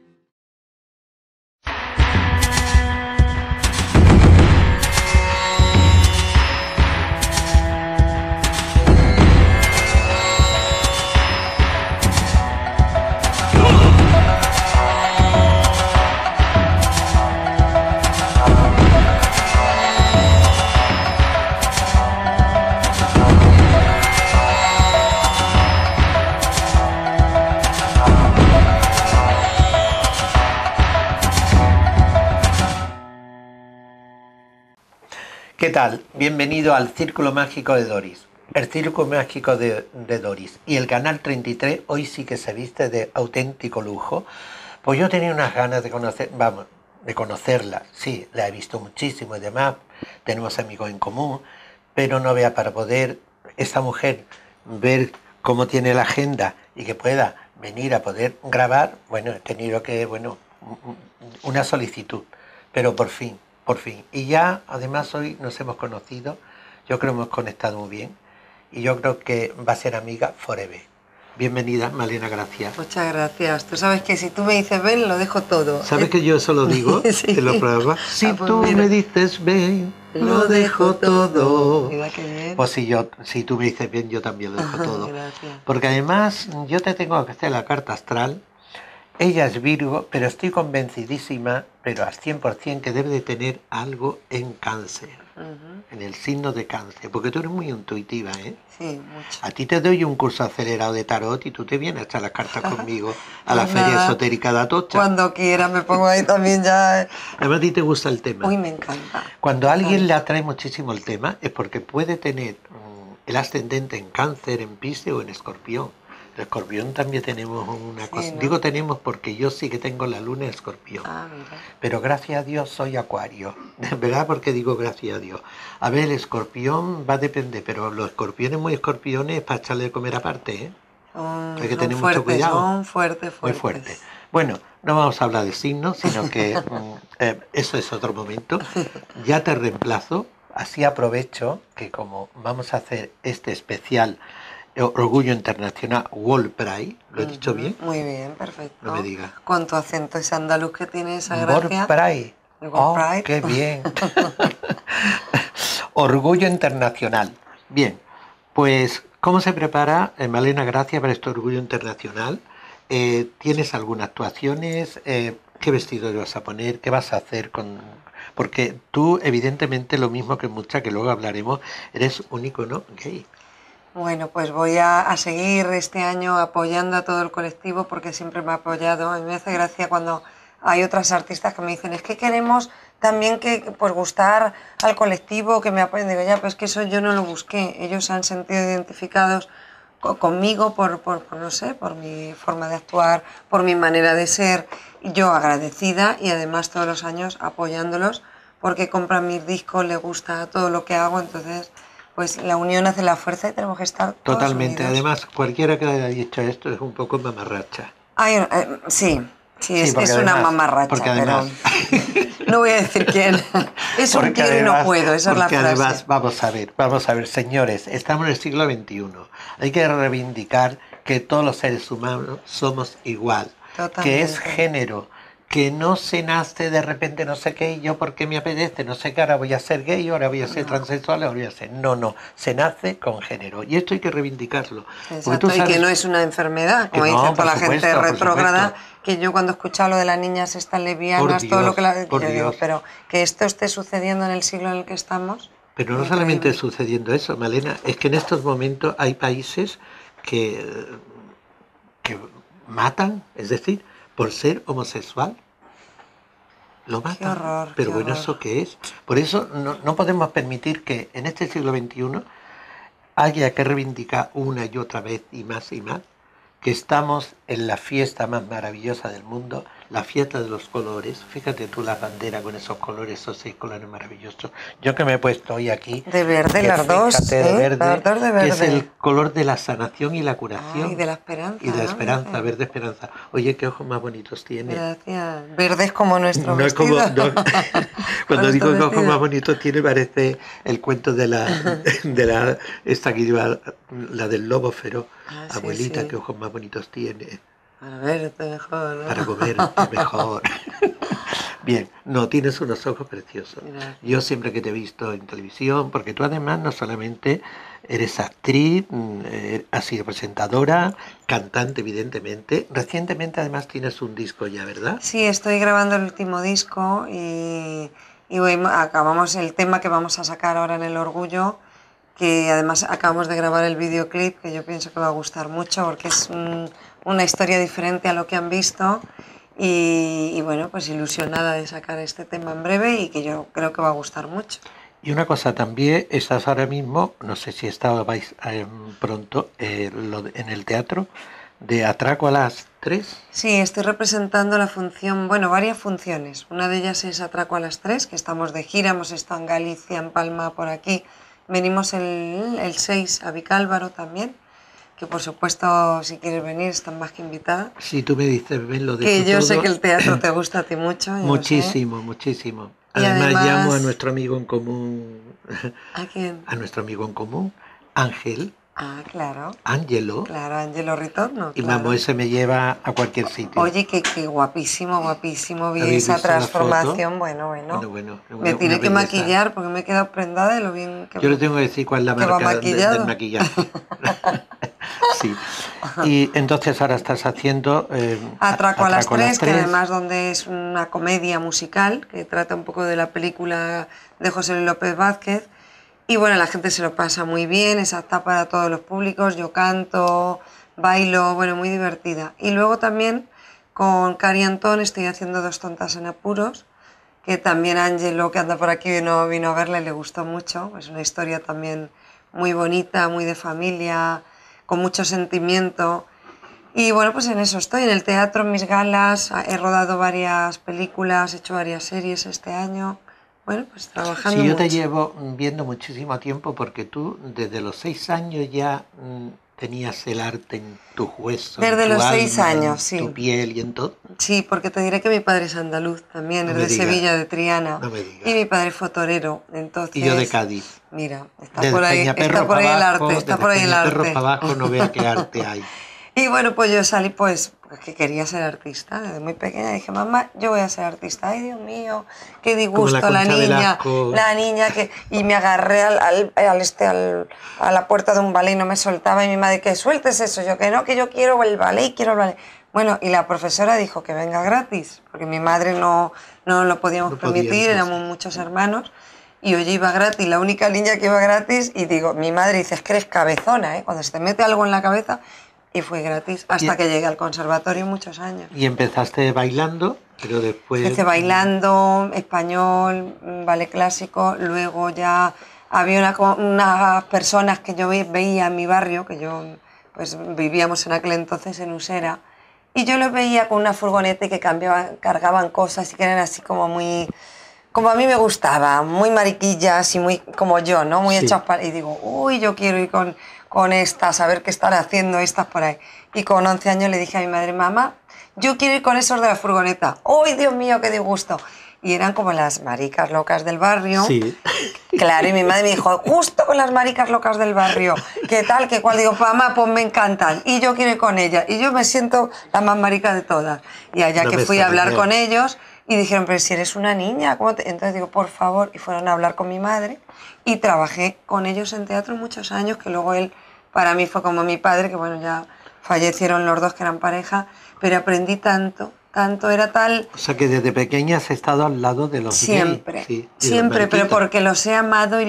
¿Qué tal? Bienvenido al Círculo Mágico de Doris. El Círculo Mágico de Doris y el Canal 33 hoy sí que se viste de auténtico lujo. Pues yo tenía unas ganas de conocerla. Sí, la he visto muchísimo y demás. Tenemos amigos en común, pero no vea, para poder esta mujer ver cómo tiene la agenda y que pueda venir a poder grabar, bueno, he tenido que, una solicitud, pero por fin. Y ya, además, hoy nos hemos conocido, yo creo que hemos conectado muy bien y yo creo que va a ser amiga forever. Bienvenida, Malena Gracia. Muchas gracias. Tú sabes que si tú me dices ven, lo dejo todo. ¿Sabes que yo eso lo digo? Sí. Te lo pruebo. Si pues tú mira, me dices ven, lo dejo todo. Mira qué bien. Pues si tú me dices bien, yo también lo dejo todo. Gracias. Porque además yo te tengo que hacer la carta astral Ella es Virgo, pero estoy convencidísima, pero al 100%, que debe de tener algo en Cáncer, en el signo de Cáncer, porque tú eres muy intuitiva, ¿eh? Sí, mucho. A ti te doy un curso acelerado de tarot y tú te vienes a echar las cartas conmigo a la Pues Feria nada, Esotérica de Atocha. Cuando quiera me pongo ahí también ya. Además, a ti te gusta el tema. Uy, me encanta. Cuando a alguien le atrae muchísimo el tema es porque puede tener el ascendente en Cáncer, en Piscis o en Escorpión. El Escorpión también tenemos una Sí, cosa. ¿no? Digo tenemos porque yo sí que tengo la luna en Escorpión. Ah, mira. Pero gracias a Dios soy Acuario. ¿Verdad? Porque digo gracias a Dios. A ver, el escorpión va a depender, pero los escorpiones muy escorpiones para echarle de comer aparte, ¿eh? Hay que Son tener mucho fuertes, cuidado. son fuertes. Muy fuerte. Bueno, no vamos a hablar de signos, sino que eso es otro momento. Ya te reemplazo. Así aprovecho que como vamos a hacer este especial Orgullo Internacional World Pride, ¿lo he dicho bien? Muy bien, perfecto. No me digas. Con tu acento ese andaluz que tiene esa World gracia. Pride. El World Oh, Pride. qué bien. Orgullo Internacional. Bien, pues, ¿cómo se prepara, Malena, gracias para este Orgullo Internacional? ¿Tienes algunas actuaciones? ¿Qué vestido te vas a poner? ¿Qué vas a hacer con...? Porque tú, evidentemente, lo mismo que mucha, que luego hablaremos, eres un icono gay. Bueno, pues voy a seguir este año apoyando a todo el colectivo porque siempre me ha apoyado. A mí me hace gracia cuando hay otras artistas que me dicen, es que queremos también que pues gustar al colectivo, que me apoyen. Digo, ya, pues que eso yo no lo busqué. Ellos se han sentido identificados conmigo por, no sé, por mi forma de actuar, por mi manera de ser. Yo agradecida y además todos los años apoyándolos porque compran mis discos, les gusta todo lo que hago, entonces pues la unión hace la fuerza y tenemos que estar todos Totalmente. unidos. Además, cualquiera que haya dicho esto es un poco mamarracha. Ay, sí, es porque una además- mamarracha, porque además- pero no voy a decir quién. Es un Porque tiro y no además- puedo, esa es la porque frase. además, vamos a ver, señores, estamos en el siglo XXI. Hay que reivindicar que todos los seres humanos somos igual, que es Totalmente. género, que no se nace de repente no sé qué y yo porque me apetece, no sé qué, ahora voy a ser gay, ahora voy a ser transexual, ahora voy a ser... No, se nace con género y esto hay que reivindicarlo. Porque tú Exacto, y que sabes- no es una enfermedad, como Que no, dice por toda la gente supuesto, por retrógrada, supuesto. que yo cuando he escuchado lo de las niñas estas lesbianas, Por todo lo Dios, que la... por yo digo, Dios. pero que esto esté sucediendo en el siglo en el que estamos. Pero no increíble. solamente sucediendo eso, Malena, es que en estos momentos hay países que matan, es decir, por ser homosexual. Lo matan. Qué horror, Pero qué bueno, horror. ¿eso qué es? Por eso no podemos permitir que en este siglo XXI haya que reivindicar una y otra vez y más que estamos en la fiesta más maravillosa del mundo, la fiesta de los colores. Fíjate tú la bandera con esos colores, esos 6 colores maravillosos. Yo que me he puesto hoy aquí... De verde, que las dos, fíjate, de verde, las dos de que es verde. el color de la sanación y la curación. Ay, de la esperanza. Y de la ¿no? esperanza, verde esperanza. Oye, qué ojos más bonitos tiene. Gracias. Verdes como nuestro No es como... vestido. no. Cuando Nuestro digo que ojos vestido. más bonitos tiene, parece el cuento de la esta que lleva la del lobo feroz. Ah, sí, Abuelita, sí. qué ojos más bonitos tiene. Para verte mejor, ¿no? Para comer, qué mejor. Bien, no, tienes unos ojos preciosos. Gracias. Yo siempre que te he visto en televisión, porque tú además no solamente eres actriz, has sido presentadora, cantante evidentemente. Recientemente además tienes un disco ya, ¿verdad? Sí, estoy grabando el último disco y acabamos el tema que vamos a sacar ahora en El Orgullo, que además acabamos de grabar el videoclip, que yo pienso que va a gustar mucho porque es una historia diferente a lo que han visto y bueno, pues ilusionada de sacar este tema en breve y que yo creo que va a gustar mucho. Y una cosa también, estás ahora mismo, no sé si estabais pronto en el teatro, de Atraco a las 3. Sí, estoy representando la función, bueno, varias funciones. Una de ellas es Atraco a las 3, que estamos de gira, hemos estado en Galicia, en Palma, por aquí. Venimos el 6 a Vicálvaro también, que por supuesto, si quieres venir, están más que invitada. Si tú me dices, ven, lo dejo Que yo sé todo. que el teatro te gusta a ti mucho. yo lo sé. Muchísimo, muchísimo. Y Además, llamo a además- nuestro amigo en común, ¿A quién? a nuestro amigo en común, Ángel, Ah, claro. Ángelo, Claro, Angelo Ritorno. y claro. vamos, ese me lleva a cualquier sitio. Oye, que guapísimo, guapísimo. Vi ¿Habéis esa visto la transformación. Bueno. Bueno, Me tiene una que belleza. maquillar porque me he quedado prendada de lo bien que Yo le tengo que decir cuál es la que va marca maquillado. del maquillaje. Sí. Y entonces ahora estás haciendo Atraco a las tres, que además donde es una comedia musical que trata un poco de la película de José Luis López Vázquez. Y bueno, la gente se lo pasa muy bien, es apta para todos los públicos, yo canto, bailo, bueno, muy divertida. Y luego también con Cari Antón estoy haciendo Dos tontas en apuros, que también Ángelo, que anda por aquí, vino a verla y le gustó mucho. Es una historia también muy bonita, muy de familia, con mucho sentimiento. Y bueno, pues en eso estoy, en el teatro, en mis galas, he rodado varias películas, he hecho varias series este año. Bueno, pues trabajando Sí, yo mucho. te llevo viendo muchísimo tiempo porque tú desde los 6 años ya tenías el arte en tus huesos, Desde en tu los 6 alma, años, en sí. tu piel y en todo. Sí, porque te diré que mi padre es andaluz también, No es me de digas. Sevilla, de Triana. No me digas. Y mi padre fue torero, entonces... Y yo de Cádiz. Mira, está Desde por ahí, Peñaperro está por ahí para el abajo, arte, está desde por ahí el Peñaperro arte. para abajo no veas qué arte hay. Y bueno, pues yo salí pues que quería ser artista. Desde muy pequeña dije, mamá, yo voy a ser artista. Ay, Dios mío, qué disgusto, Como la Concha Velasco. la niña que... Y me agarré a la puerta de un ballet y no me soltaba. Y mi madre, que sueltes eso. Yo, que no, que yo quiero el ballet, quiero el ballet. Bueno, y la profesora dijo que venga gratis, porque mi madre no lo podíamos No podía, permitir, entonces. éramos muchos hermanos. Y oye, iba gratis, la única niña que iba gratis. Y digo, mi madre dice, es que eres cabezona, ¿eh? Cuando se te mete algo en la cabeza... Y fue gratis hasta que llegué al conservatorio muchos años. Y empezaste bailando, pero después... Empecé bailando, español, ballet clásico, luego ya había unas personas que yo veía en mi barrio, que yo pues vivíamos en aquel entonces en Usera, y yo los veía con una furgoneta y que cargaban cosas y que eran así como muy... Como a mí me gustaba, muy mariquillas y muy como yo, ¿no? Muy Sí. hechas para... Y digo, uy, yo quiero ir con estas, a ver qué están haciendo estas por ahí. Y con 11 años le dije a mi madre, mamá, yo quiero ir con esos de la furgoneta. ¡Uy, Dios mío, qué disgusto! Y eran como las maricas locas del barrio. Sí. Claro, y mi madre me dijo, justo con las maricas locas del barrio. ¿Qué tal? ¿Qué cual? Digo, mamá, pues me encantan. Y yo quiero ir con ellas. Y yo me siento la más marica de todas. Y allá No que me fui a hablar extraña. con ellos... Y dijeron, pero si eres una niña, ¿cómo te...? Entonces digo, por favor, y fueron a hablar con mi madre y trabajé con ellos en teatro muchos años, que luego él para mí fue como mi padre, que bueno, ya fallecieron los dos que eran pareja, pero aprendí tanto, era tal... O sea que desde pequeña has estado al lado de los Siempre, gays, sí, y de los siempre, pero mariquitas. porque los he amado y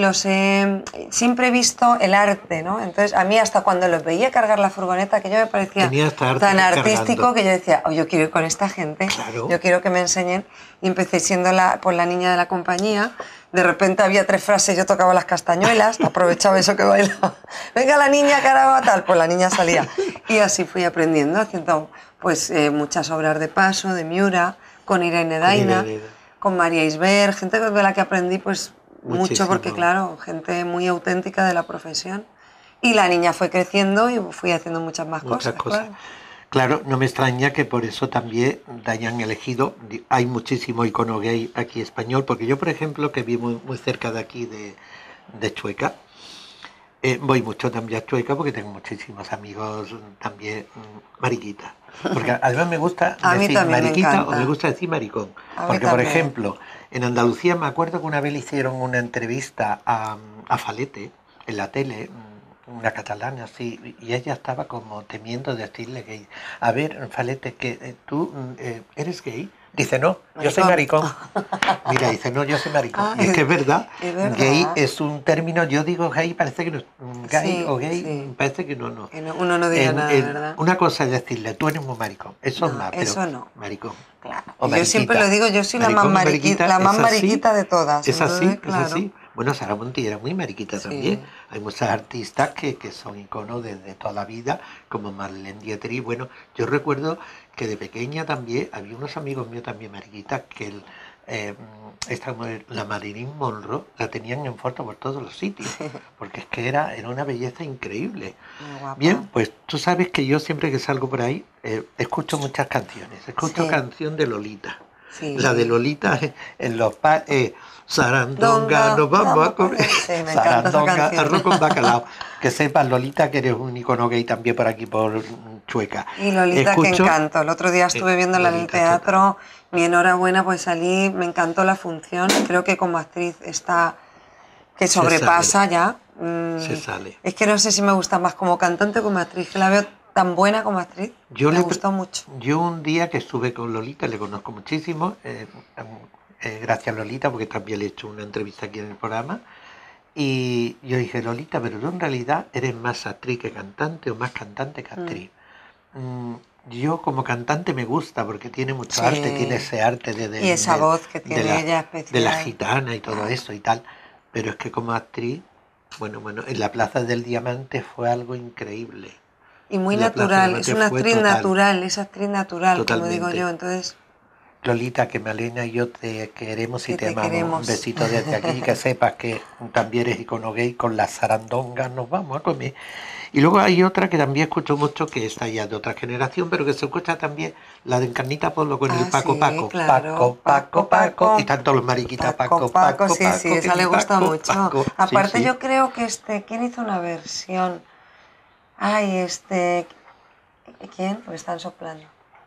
siempre he visto el arte, ¿no? Entonces a mí hasta cuando los veía cargar la furgoneta, que yo me parecía Tenía esta arte tan cargando. artístico que yo decía, oh, yo quiero ir con esta gente, Claro. yo quiero que me enseñen. Y empecé siendo la niña de la compañía. De repente había 3 frases, yo tocaba las castañuelas, aprovechaba eso que bailaba. Venga la niña, caramba, tal, pues la niña salía. Y así fui aprendiendo, haciendo pues muchas obras de paso, de Miura, con Irene Daina, Irene. con María Isber, gente de la que aprendí pues mucho, Muchísimo. porque claro, gente muy auténtica de la profesión. Y la niña fue creciendo y fui haciendo muchas más Muchas cosas. Claro. Claro, no me extraña que por eso también te hayan elegido. Hay muchísimo icono gay aquí español, porque yo, por ejemplo, que vivo muy cerca de aquí, de Chueca, voy mucho también a Chueca porque tengo muchísimos amigos también mariquitas. Porque además me gusta A mí decir también me mariquita o encanta. me gusta decir maricón. A mí Porque, por también. ejemplo, en Andalucía me acuerdo que una vez le hicieron una entrevista a Falete en la tele, una catalana así, y ella estaba como temiendo decirle gay. A ver, Falete, que tú eres gay. Dice, no, yo soy maricón. Mira, dice, no, yo soy maricón. Ah, Y es que es verdad, es verdad. gay es un término, yo digo gay, parece que no, gay Sí, o gay, sí. parece que no. Que uno no diga nada, ¿verdad? Una cosa es decirle, tú eres muy maricón, eso es No, más, eso pero no. maricón. Claro. O Yo mariquita. siempre lo digo, yo soy la más Maricón o mariquita, la más es así, mariquita de todas. Es así, entonces, claro. es así. Bueno, Sara Monti era muy mariquita Sí. también. Hay muchas artistas que son iconos desde toda la vida, como Marlene Dietrich. Bueno, yo recuerdo que de pequeña también había unos amigos míos también mariquitas que la Marilyn Monroe la tenían en foto por todos los sitios, porque es que era una belleza increíble. Muy guapa. Bien, pues tú sabes que yo siempre que salgo por ahí escucho muchas canciones. Escucho Sí. canción de Lolita. Sí. La de Lolita en los Sarandonga, nos vamos a comer. Sí, me encanta esa Sarandonga, canción. arroz con bacalao. Que sepas, Lolita, que eres un icono gay también por aquí, por Chueca. Y Lolita, que Escucho- encanto. El otro día estuve viéndola en el Lolita, teatro. Mi enhorabuena, pues salí, me encantó la función. Creo que como actriz está que Se sobrepasa sale. ya. Se sale. Es que no sé si me gusta más como cantante o como actriz, que la veo tan buena como actriz. Me gustó mucho. Yo un día que estuve con Lolita, le conozco muchísimo, gracias Lolita, porque también le he hecho una entrevista aquí en el programa, y yo dije, Lolita, pero tú en realidad eres más actriz que cantante o más cantante que actriz. Yo como cantante me gusta porque tiene mucho arte, tiene ese arte y esa voz que tiene ella especial. De la gitana y todo eso y tal, pero es que como actriz, bueno, en la Plaza del Diamante fue algo increíble. Y muy natural, es una actriz natural, es actriz natural, totalmente. Como digo yo, entonces... Lolita, que Malena y yo te queremos y te amamos. Un besito desde aquí y que sepas que también eres icono gay, con las zarandongas nos vamos a comer. Y luego hay otra que también escucho mucho, que está ya de otra generación, pero que se escucha también, la de Encarnita Polo con el Paco, sí, Paco, claro. Paco, y tanto los mariquitas, Paco, sí, esa le gusta mucho. Paco. Aparte sí. Yo creo que ¿quién hizo una versión? ¿Quién? Porque están soplando.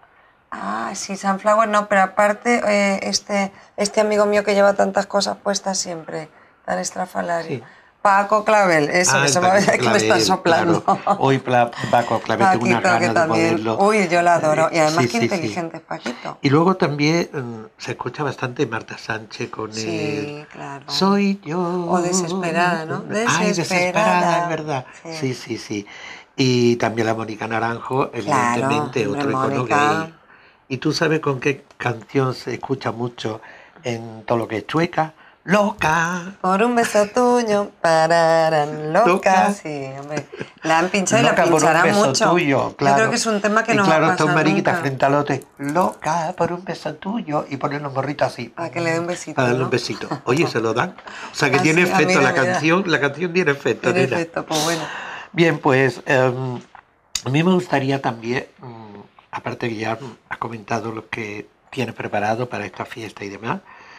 Sí, Sunflower, no, pero aparte este amigo mío que lleva tantas cosas puestas siempre, tan estrafalario. Sí. Paco Clavel, eso, que se me ve que me están soplando. Claro. Hoy Paco Clavel, tengo una gana de poderlo. Uy, yo la adoro. Y además qué inteligente es Paquito. Y luego también se escucha bastante Marta Sánchez con el... claro. Soy yo. O Desesperada, ¿no? Desesperada, es verdad. Sí. Y también la Mónica Naranjo, evidentemente, otro icono gay. ¿Y tú sabes con qué canción se escucha mucho en todo lo que es Chueca? Loca. Por un beso tuyo, pararán, loca. Sí, hombre. La han pinchado y la pincharán mucho. Tuyo, claro. Yo creo que es un tema que no va a pasar claro, está un mariquita nunca. Frente al otro. Loca, por un beso tuyo. Y ponen los morritos así. Para que le dé un besito. Para darle un besito. Oye, se lo dan. O sea que tiene efecto la canción. La canción tiene efecto. Tiene efecto, pues bueno. Bien, pues a mí me gustaría también, aparte que ya has comentado lo que tienes preparado para esta fiesta y demás,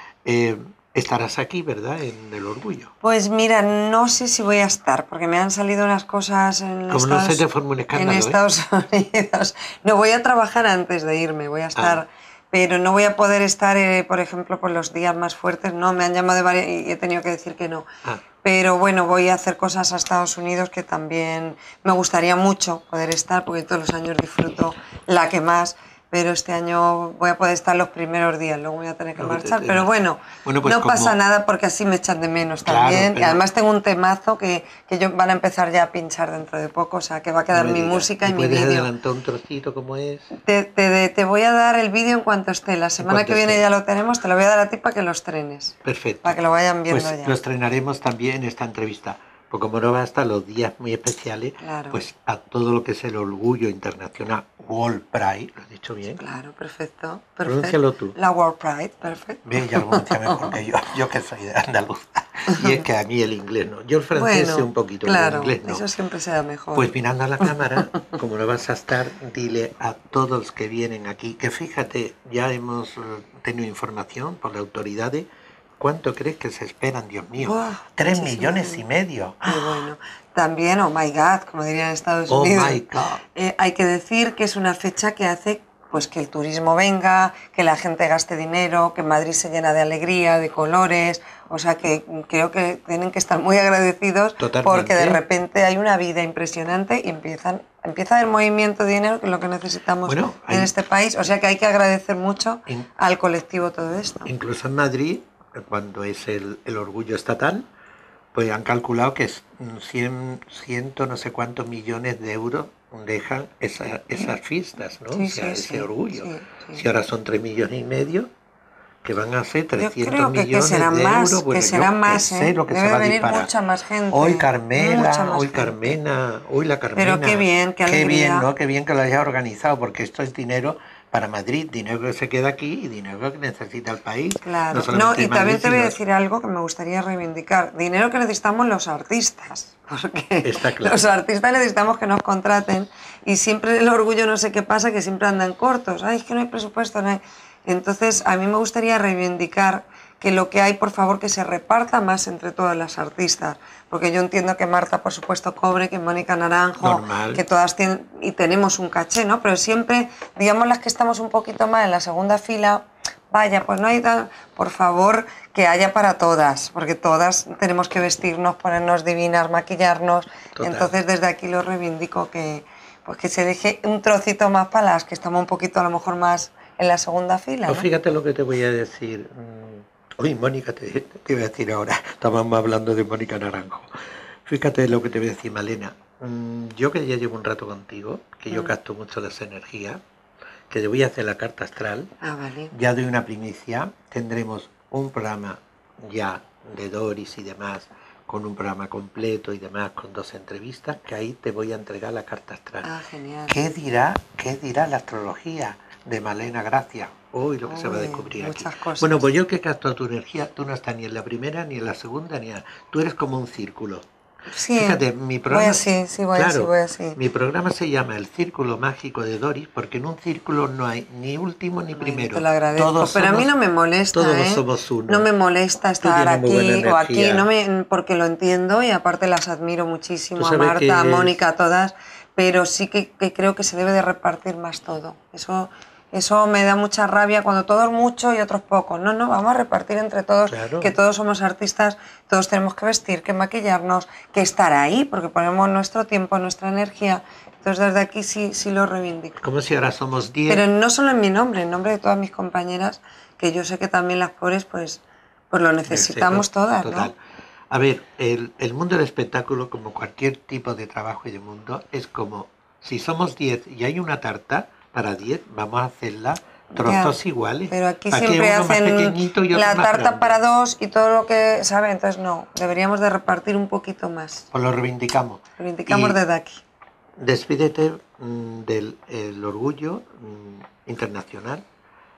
estarás aquí, ¿verdad?, en el Orgullo. Pues mira, no sé si voy a estar, porque me han salido unas cosas en Como no se te forme un escándalo, en Estados Unidos. No, voy a trabajar antes de irme, voy a estar... Pero no voy a poder estar, por ejemplo, por los días más fuertes, no, me han llamado de varias y he tenido que decir que no. Pero bueno, voy a hacer cosas a Estados Unidos que también me gustaría mucho poder estar, porque todos los años disfruto la que más, pero este año voy a poder estar los primeros días, luego voy a tener que marchar, pero bueno pues no pasa nada porque así me echan de menos también, y además tengo un temazo que van a empezar ya a pinchar dentro de poco, o sea que va a quedar mi música y mi vídeo. ¿Puedes adelantar un trocito como es? Te voy a dar el vídeo en cuanto esté, la semana que viene ya lo tenemos, te lo voy a dar a ti para que lo estrenes. Perfecto. Para que lo vayan viendo pues ya. Lo estrenaremos también en esta entrevista. Porque como no va a estar los días muy especiales, pues a todo lo que es el Orgullo Internacional World Pride, ¿lo has dicho bien? Claro, perfecto. Pronúncialo tú. La World Pride, perfecto. Bien, ya lo pronuncia mejor que yo que soy de andaluz. Y es que a mí el inglés no. Yo el francés sé un poquito, claro, pero el inglés no. Eso siempre se da mejor. Pues mirando a la cámara, como no vas a estar, dile a todos los que vienen aquí, que fíjate, ya hemos tenido información por las autoridades. ¿Cuánto crees que se esperan, Dios mío? 3,5 millones. Qué bueno. También, oh my God, como dirían en Estados Unidos. Oh my God. Hay que decir que es una fecha que hace pues que el turismo venga, que la gente gaste dinero, que Madrid se llena de alegría, de colores. O sea que creo que tienen que estar muy agradecidos. Totalmente. Porque de repente hay una vida impresionante y empieza a haber movimiento de dinero, que es lo que necesitamos en este país. O sea que hay que agradecer mucho al colectivo todo esto. Incluso en Madrid, cuando es el Orgullo Estatal, pues han calculado que 100 no sé cuántos millones de euros dejan esas fiestas, ¿no? Ese orgullo. Si ahora son 3,5 millones, que van a ser 300 millones de euros. Que serán más, sé lo que debe se va a venir disparar. Mucha más gente. Hoy Carmela, hoy la Carmena. Pero qué bien, qué alegría. Qué bien, ¿no? Qué bien que lo hayas organizado, porque esto es dinero para Madrid, dinero que se queda aquí y dinero que necesita el país. Claro, no, y también te voy a decir algo que me gustaría reivindicar. Dinero que necesitamos los artistas, porque está claro. Los artistas necesitamos que nos contraten y siempre el Orgullo no sé qué pasa, que siempre andan cortos. Ay, es que no hay presupuesto, no hay... Entonces, a mí me gustaría reivindicar que lo que hay, por favor, que se reparta más entre todas las artistas. Porque yo entiendo que Marta, por supuesto, cobre, que Mónica Naranjo, normal, que todas tienen y tenemos un caché, ¿no? Pero siempre, digamos, las que estamos un poquito más en la segunda fila, vaya, pues no hay tan... Por favor, que haya para todas, porque todas tenemos que vestirnos, ponernos divinas, maquillarnos. Total. Entonces, desde aquí lo reivindico que pues que se deje un trocito más para las que estamos un poquito a lo mejor más en la segunda fila, ¿no? Fíjate lo que te voy a decir. Uy, Mónica, te iba a decir ahora. Estábamos hablando de Mónica Naranjo. Fíjate lo que te voy a decir, Malena. Yo que ya llevo un rato contigo, que yo capto mucho las energías, que te voy a hacer la carta astral. Vale. Ya doy una primicia. Tendremos un programa ya de Doris y demás, con un programa completo y demás, con 2 entrevistas, que ahí te voy a entregar la carta astral. Genial. ¿Qué dirá la astrología de Malena Gracia? Uy, lo que se va a descubrir aquí. Cosas. Bueno, pues yo que capto tu energía, tú no estás ni en la primera, ni en la segunda, ni en la... Tú eres como un círculo. Sí, fíjate, mi programa... voy así. Mi programa se llama El Círculo Mágico de Doris, porque en un círculo no hay ni último ni primero. Te lo agradezco, todos pero somos, a mí no me molesta, todos somos uno. No me molesta estar aquí o aquí, energía. Porque lo entiendo y aparte las admiro muchísimo, a Marta, a Mónica, a todas, pero sí que creo que se debe de repartir más todo. Eso me da mucha rabia cuando todos mucho y otros pocos. No, vamos a repartir entre todos, claro. Que todos somos artistas, todos tenemos que vestir, que maquillarnos, que estar ahí, porque ponemos nuestro tiempo, nuestra energía. Entonces desde aquí sí lo reivindico. Como si ahora somos 10. Pero no solo en mi nombre, en nombre de todas mis compañeras, que yo sé que también las pobres pues lo necesitamos todas, total. ¿no? A ver, el mundo del espectáculo, como cualquier tipo de trabajo y de mundo, es como si somos 10 y hay una tarta, para 10 vamos a hacerla trozos iguales. Pero aquí siempre hacen la tarta para 2 y todo lo que saben, entonces no, deberíamos de repartir un poquito más. Pues lo reivindicamos. Reivindicamos desde aquí. Despídete del orgullo internacional.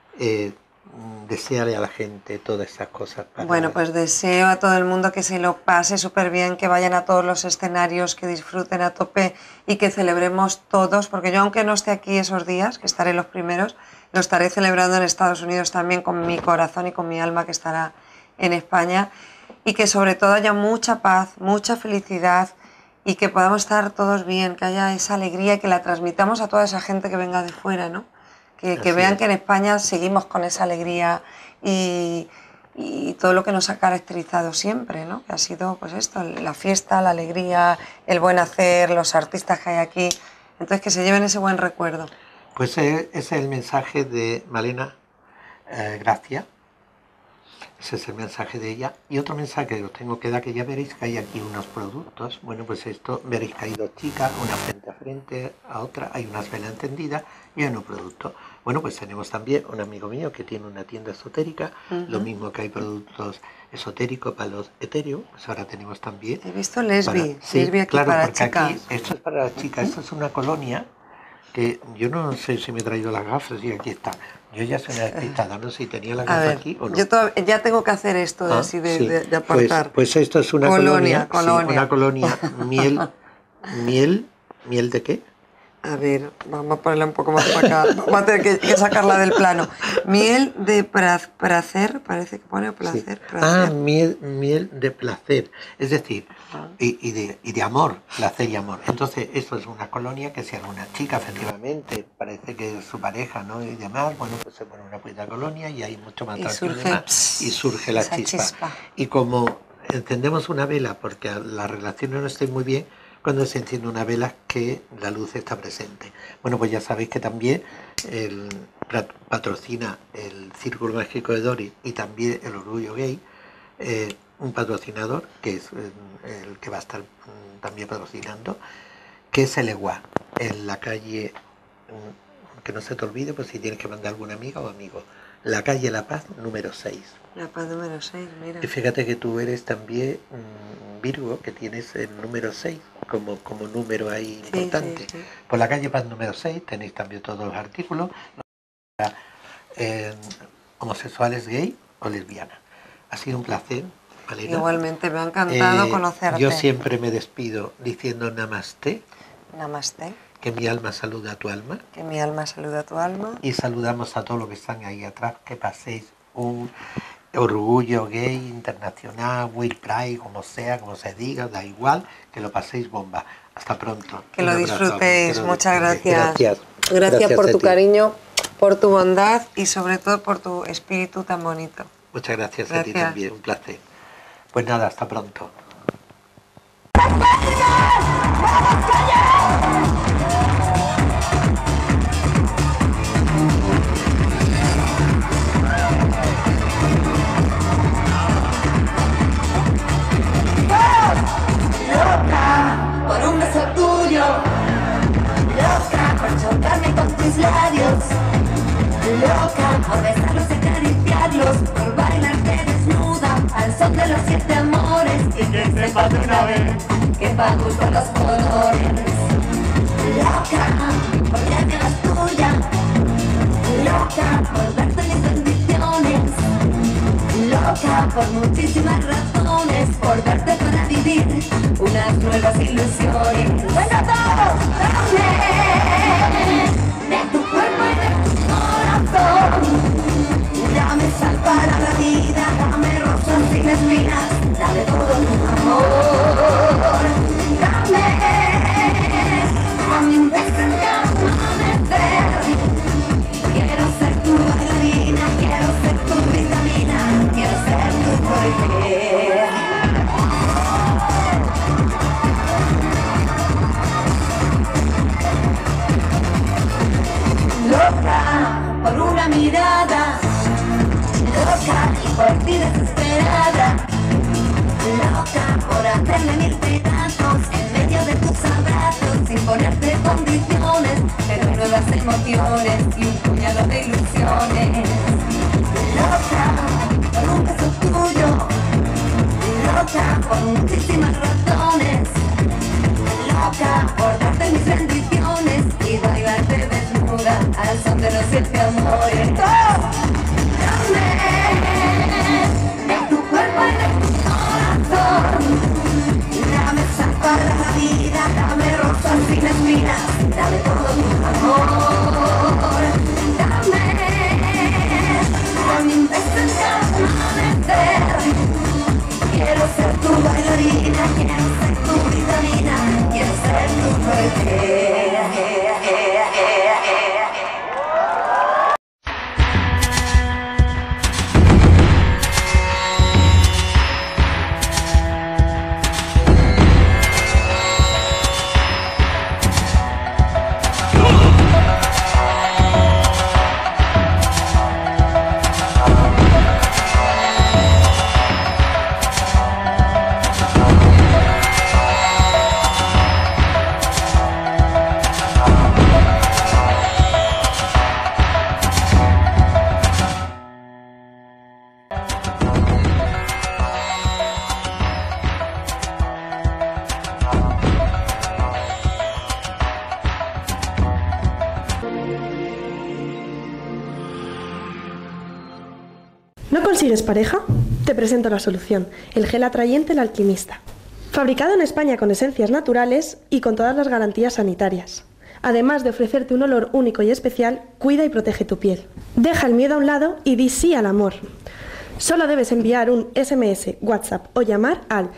Deséale a la gente todas esas cosas. Bueno, pues deseo a todo el mundo que se lo pase súper bien, que vayan a todos los escenarios, que disfruten a tope y que celebremos todos, porque yo aunque no esté aquí esos días, que estaré los primeros, lo estaré celebrando en Estados Unidos también con mi corazón y con mi alma que estará en España, y que sobre todo haya mucha paz, mucha felicidad y que podamos estar todos bien, que haya esa alegría y que la transmitamos a toda esa gente que venga de fuera, ¿no? Que vean que en España seguimos con esa alegría y todo lo que nos ha caracterizado siempre, ¿no? Que ha sido pues esto, la fiesta, la alegría, el buen hacer, los artistas que hay aquí. Entonces que se lleven ese buen recuerdo. Pues ese es el mensaje de Malena Gracia. Ese es el mensaje de ella. Y otro mensaje que os tengo que dar, que ya veréis que hay aquí unos productos. Bueno, pues esto, veréis que hay 2 chicas, una frente a frente a otra, hay unas velas encendidas y hay un producto. Bueno, pues tenemos también un amigo mío que tiene una tienda esotérica, lo mismo que hay productos esotéricos para los etéreos, pues ahora tenemos también... He visto Lesbi, sí, Lesbi aquí claro, para porque chicas. aquí esto es para las chicas, esto es una colonia que yo no sé si me he traído las gafas y aquí está. Yo ya soy una despistada, no sé si tenía las gafas aquí o no. Yo ya tengo que hacer esto sí. de apartar. Pues esto es una colonia. Sí, una colonia miel ¿de qué? A ver, vamos a ponerla un poco más para acá. Vamos a tener que sacarla del plano. Miel de placer, parece que pone placer. Sí. Placer. Miel de placer. Es decir, y de amor, placer y amor. Entonces, esto es una colonia que sea una chica, efectivamente, parece que es su pareja, ¿no? Y demás, bueno, pues se pone una bonita colonia y hay mucho más tranquilidad y surge la chispa. Y como encendemos una vela porque las relaciones no estén muy bien, cuando se enciende una vela que la luz está presente. Bueno, pues ya sabéis que también patrocina el Círculo Mágico de Doris y también el Orgullo Gay, un patrocinador que es el que va a estar también patrocinando, que es el EGUA, en la calle, que no se te olvide, pues si tienes que mandar alguna amiga o amigo, la calle La Paz número 6. La Paz número 6, mira. Y fíjate que tú eres también Virgo, que tienes el número 6 como número ahí importante. Sí. Por la calle Paz número 6 tenéis también todos los artículos, homosexuales, gay o lesbiana. Ha sido un placer, Malena. Igualmente, me ha encantado conocerte. Yo siempre me despido diciendo namaste. Namaste. Que mi alma saluda a tu alma. Que mi alma saluda a tu alma. Y saludamos a todos los que están ahí atrás, que paséis un orgullo gay internacional, Will Pride, como sea, como se diga, da igual, que lo paséis bomba. Hasta pronto. Que lo disfrutéis. Muchas gracias. Gracias por tu cariño, por tu bondad y sobre todo por tu espíritu tan bonito. Muchas gracias a ti también, un placer. Pues nada, hasta pronto. ¡Vamos, más de una vez, que pa' gustar los colores. Loca, porque hagas tuya. Loca, por darte mis bendiciones. Loca, por muchísimas razones, por darte para vivir unas nuevas ilusiones. ¡Venga todos! ¡Dame! De tu cuerpo y de tu corazón. Dame sal para la vida, dame rosas sin espinas, dame todo tu amor. Dame a mi amanecer. Quiero ser tu bailarina, quiero ser tu vitamina, quiero ser tu poder. Loca por una mirada, loca y por ti desesperada, loca por hacerle mil pedazos en medio de tus abrazos, sin ponerte condiciones, pero nuevas emociones y un puñado de ilusiones. Loca por un beso tuyo, loca por muchísimas razones, loca por darte mis bendiciones y bailarte desnuda al son de los 7 amores. Dame de tu cuerpo y de tu corazón. Dame sal para la vida, dame rosas sin espinas, dame todo tu amor. Dame a mi amanecer. Quiero ser tu bailarina, quiero ser tu vitamina, quiero ser tu poder. ¿No consigues pareja? Te presento la solución, el gel atrayente El Alquimista. Fabricado en España con esencias naturales y con todas las garantías sanitarias. Además de ofrecerte un olor único y especial, cuida y protege tu piel. Deja el miedo a un lado y di sí al amor. Solo debes enviar un SMS, WhatsApp o llamar al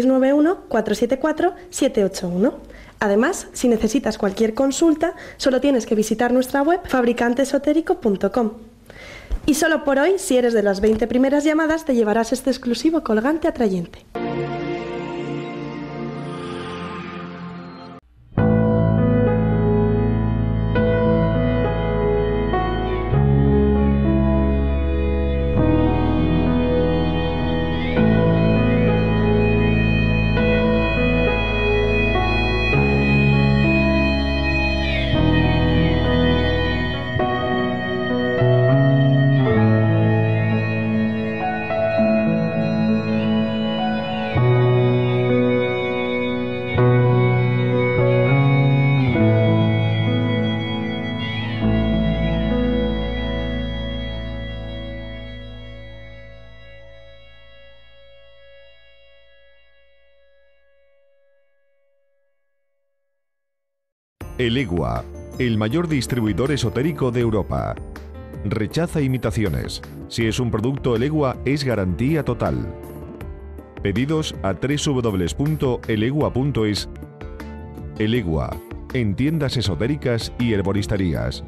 691-474-781. Además, si necesitas cualquier consulta, solo tienes que visitar nuestra web fabricanteesotérico.com. Y solo por hoy, si eres de las 20 primeras llamadas, te llevarás este exclusivo colgante atrayente. Elegua, el mayor distribuidor esotérico de Europa. Rechaza imitaciones. Si es un producto Elegua, es garantía total. Pedidos a www.elegua.es. Elegua, en tiendas esotéricas y herboristerías.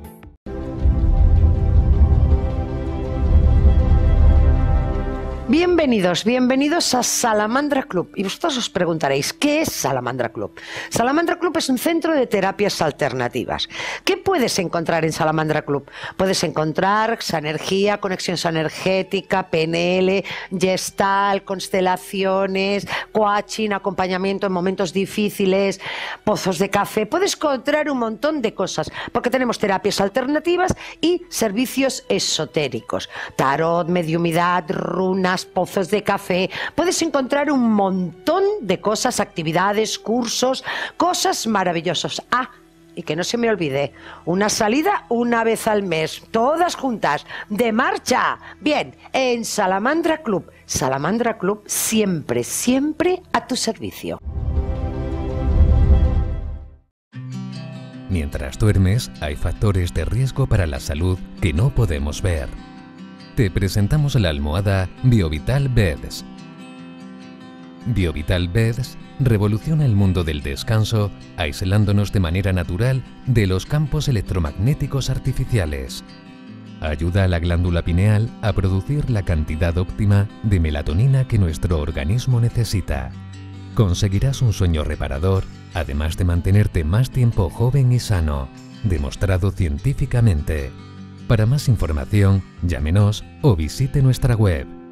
Bienvenidos, bienvenidos a Salamandra Club. Y vosotros os preguntaréis, ¿qué es Salamandra Club? Salamandra Club es un centro de terapias alternativas. ¿Qué puedes encontrar en Salamandra Club? Puedes encontrar Sanergía, conexión sanergética, PNL, Gestalt, constelaciones, coaching, acompañamiento en momentos difíciles, pozos de café. Puedes encontrar un montón de cosas, porque tenemos terapias alternativas y servicios esotéricos. Tarot, mediumidad, runas, saunas, pozos de café. Puedes encontrar un montón de cosas, actividades, cursos, cosas maravillosas. Ah, y que no se me olvide, una salida una vez al mes, todas juntas, de marcha. Bien, en Salamandra Club. Salamandra Club siempre, siempre a tu servicio. Mientras duermes, hay factores de riesgo para la salud que no podemos ver. Te presentamos la almohada Biovital Beds. Biovital Beds revoluciona el mundo del descanso, aislándonos de manera natural de los campos electromagnéticos artificiales. Ayuda a la glándula pineal a producir la cantidad óptima de melatonina que nuestro organismo necesita. Conseguirás un sueño reparador, además de mantenerte más tiempo joven y sano, demostrado científicamente. Para más información, llámenos o visite nuestra web